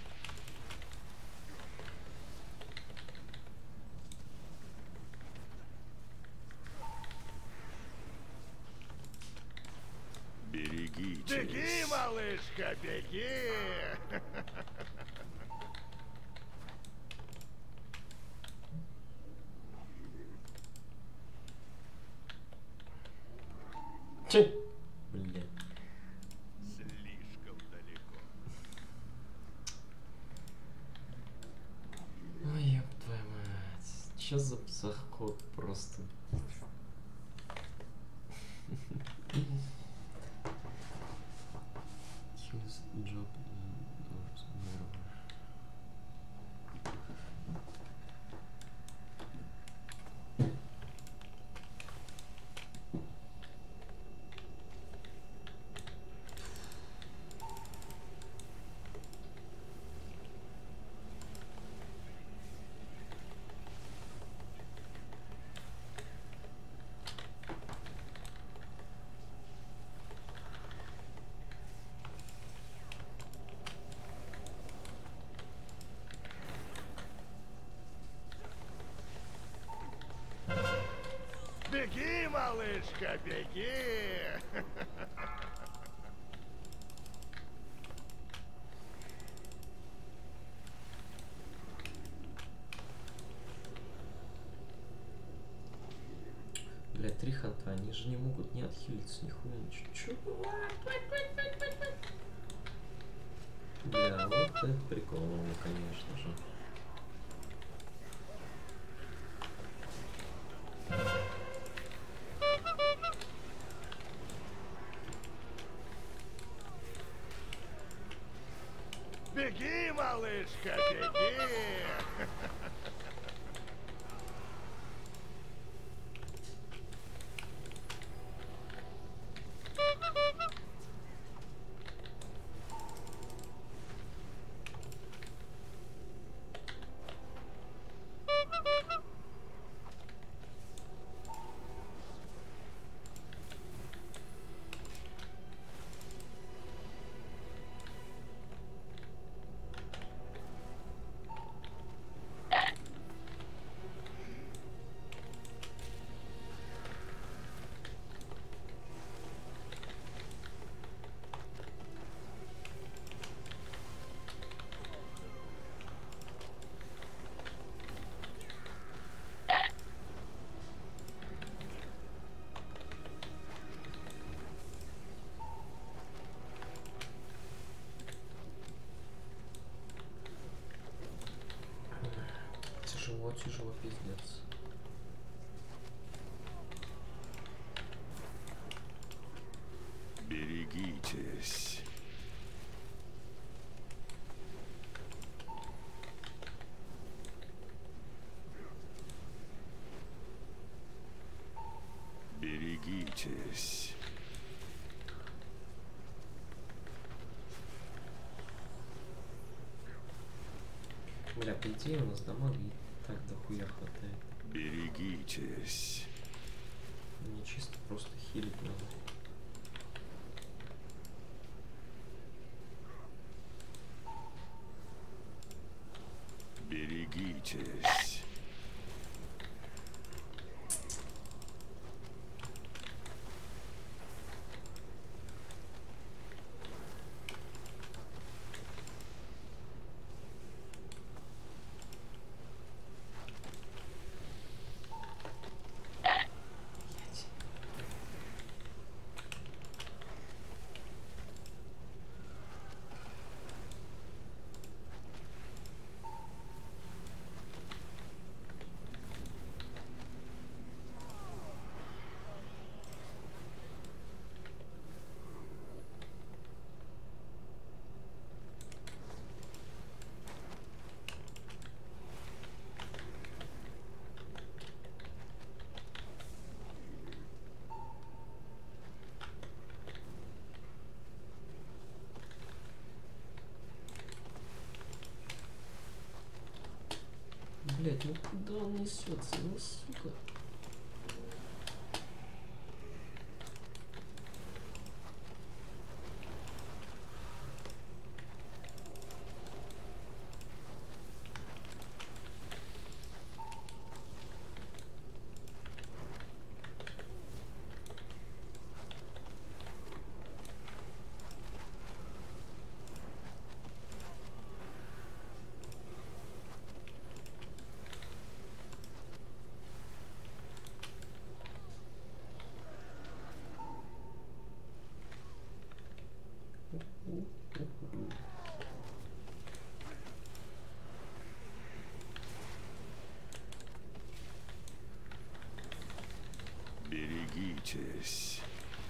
Берегитесь. Беги, малышка, беги! Че? Блин. Слишком далеко. Ой, ёб твою мать. Чё за заход просто? Use job doors mirror. Беги, малышка, беги! Бля, 3 ханта, они же не могут не отхилиться, нихуя ничего. Чё? Бля, вот это прикол, конечно же. Беги, малышка, беги! Вот тяжело, пиздец. Берегитесь. Берегитесь. Бля, по идее у нас дамага и так дохуя хватает. Берегитесь. Мне чисто просто хилить надо. Берегитесь. Блять, ну куда он несется? Ну сука. Берегитесь.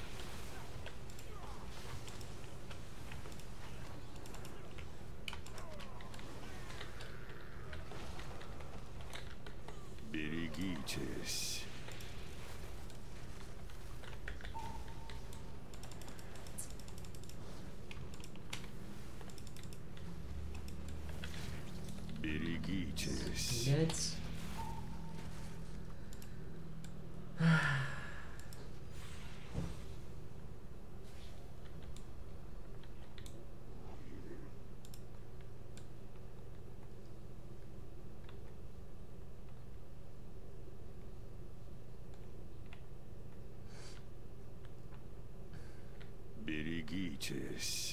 Берегитесь. Берегитесь. Блять. Берегитесь.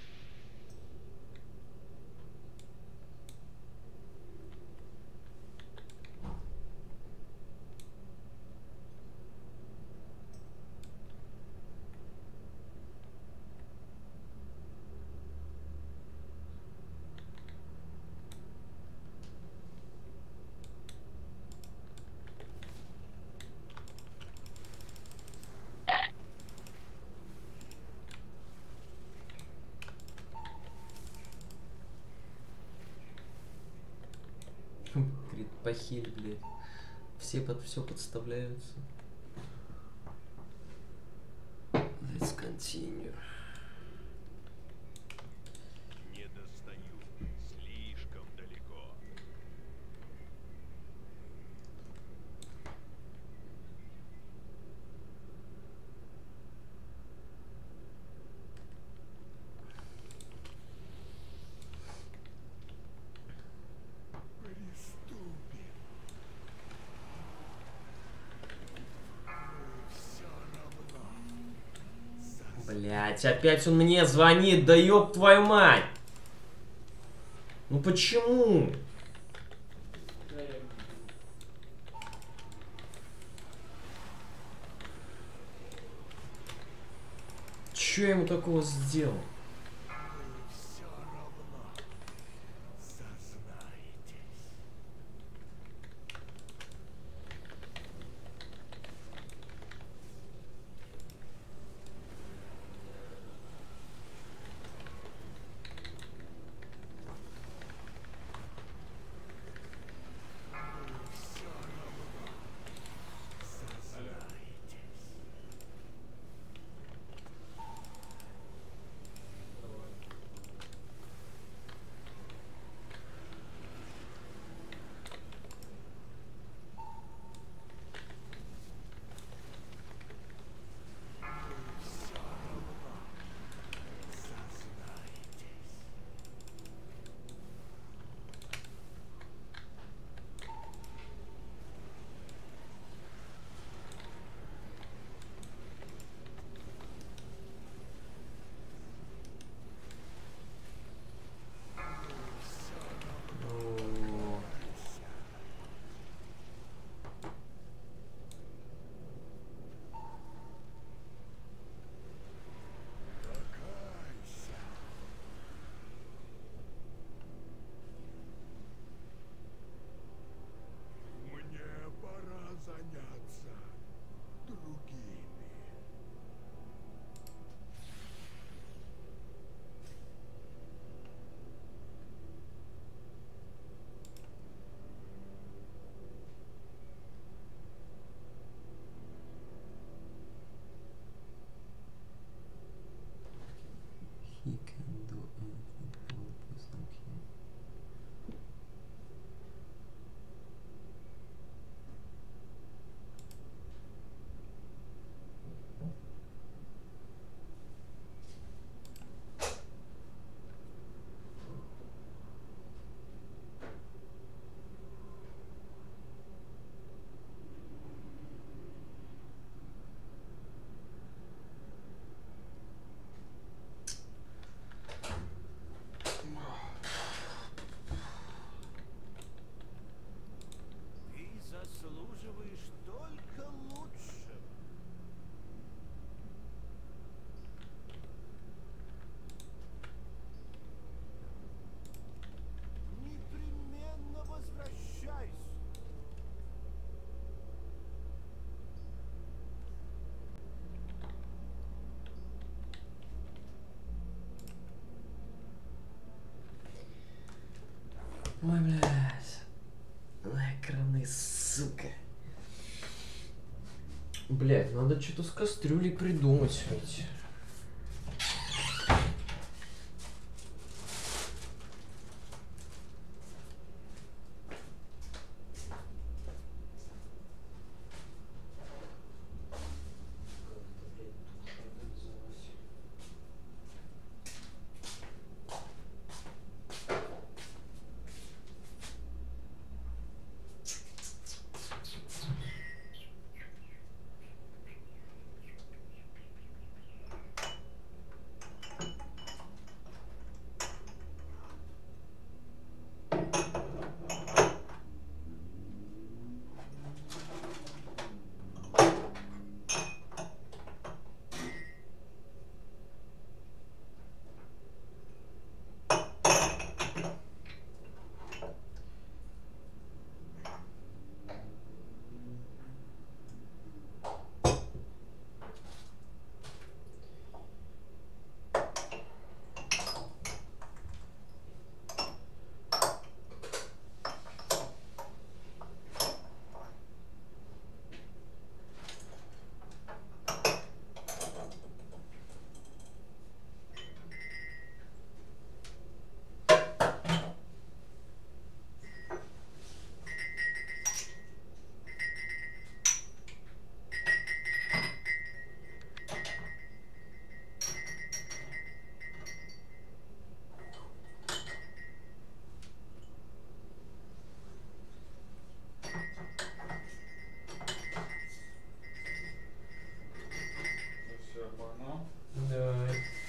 Говорит, похиль, блядь. Все под все подставляются. Let's continue. Не достаю. Слишком далеко. Приступим. Все равно. Блять, опять он мне звонит, да ёб твою мать! Ну почему? Чё я ему такого сделал? Все равно. Сознаетесь. Ой, блядь. Экраны, сука. Блядь, надо что-то с кастрюлей придумать ведь. Да.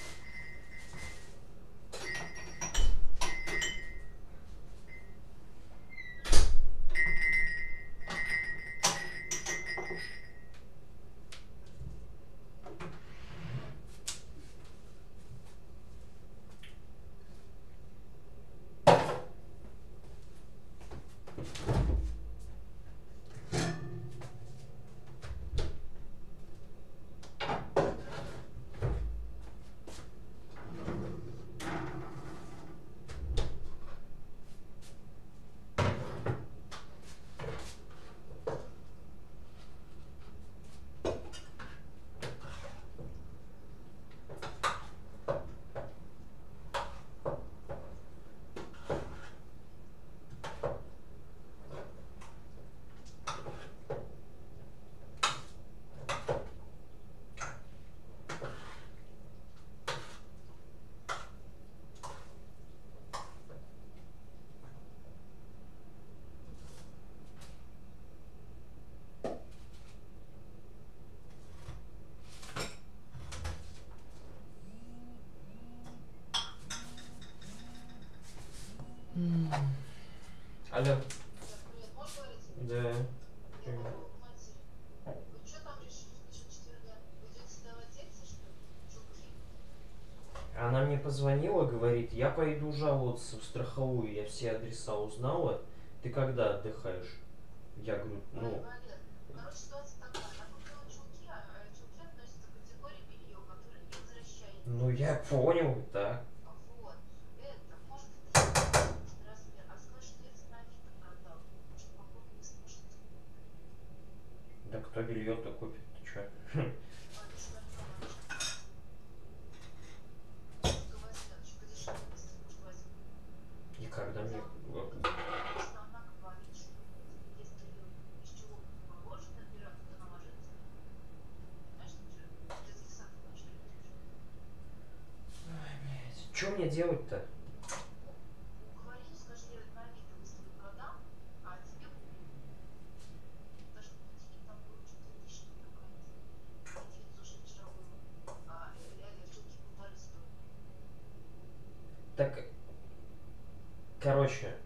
Алло. Да. Она мне позвонила, говорит, я пойду жаловаться в страховую, я все адреса узнала. Ты когда отдыхаешь? Я говорю, ну... Ну я понял, да. Да кто белье-то купит, ты чё? И когда мне... Что мне делать-то? Так, короче,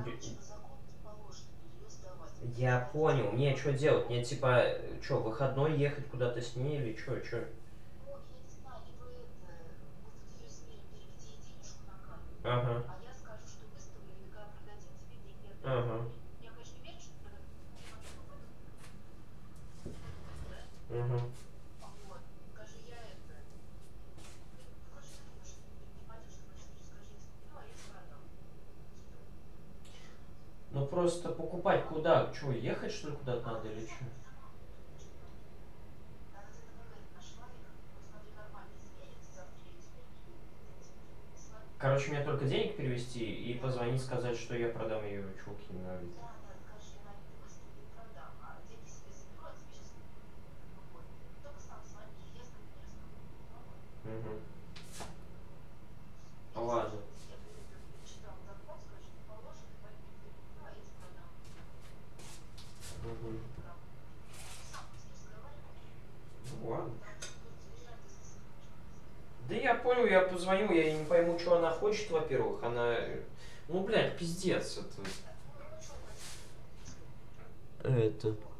я понял, мне что делать? Мне типа, что, выходной ехать куда-то с ней или что? Ага. Ага. Угу. просто покупать куда? Что, ехать что ли куда-то надо или что? Короче, мне только денег перевести и позвонить, сказать, что я продам ее чулки на Авито. Угу. Ладно. Угу. Ну ладно. Да я понял, я позвоню, я не пойму, что она хочет, во-первых. Она... Ну, блядь, пиздец это. Это...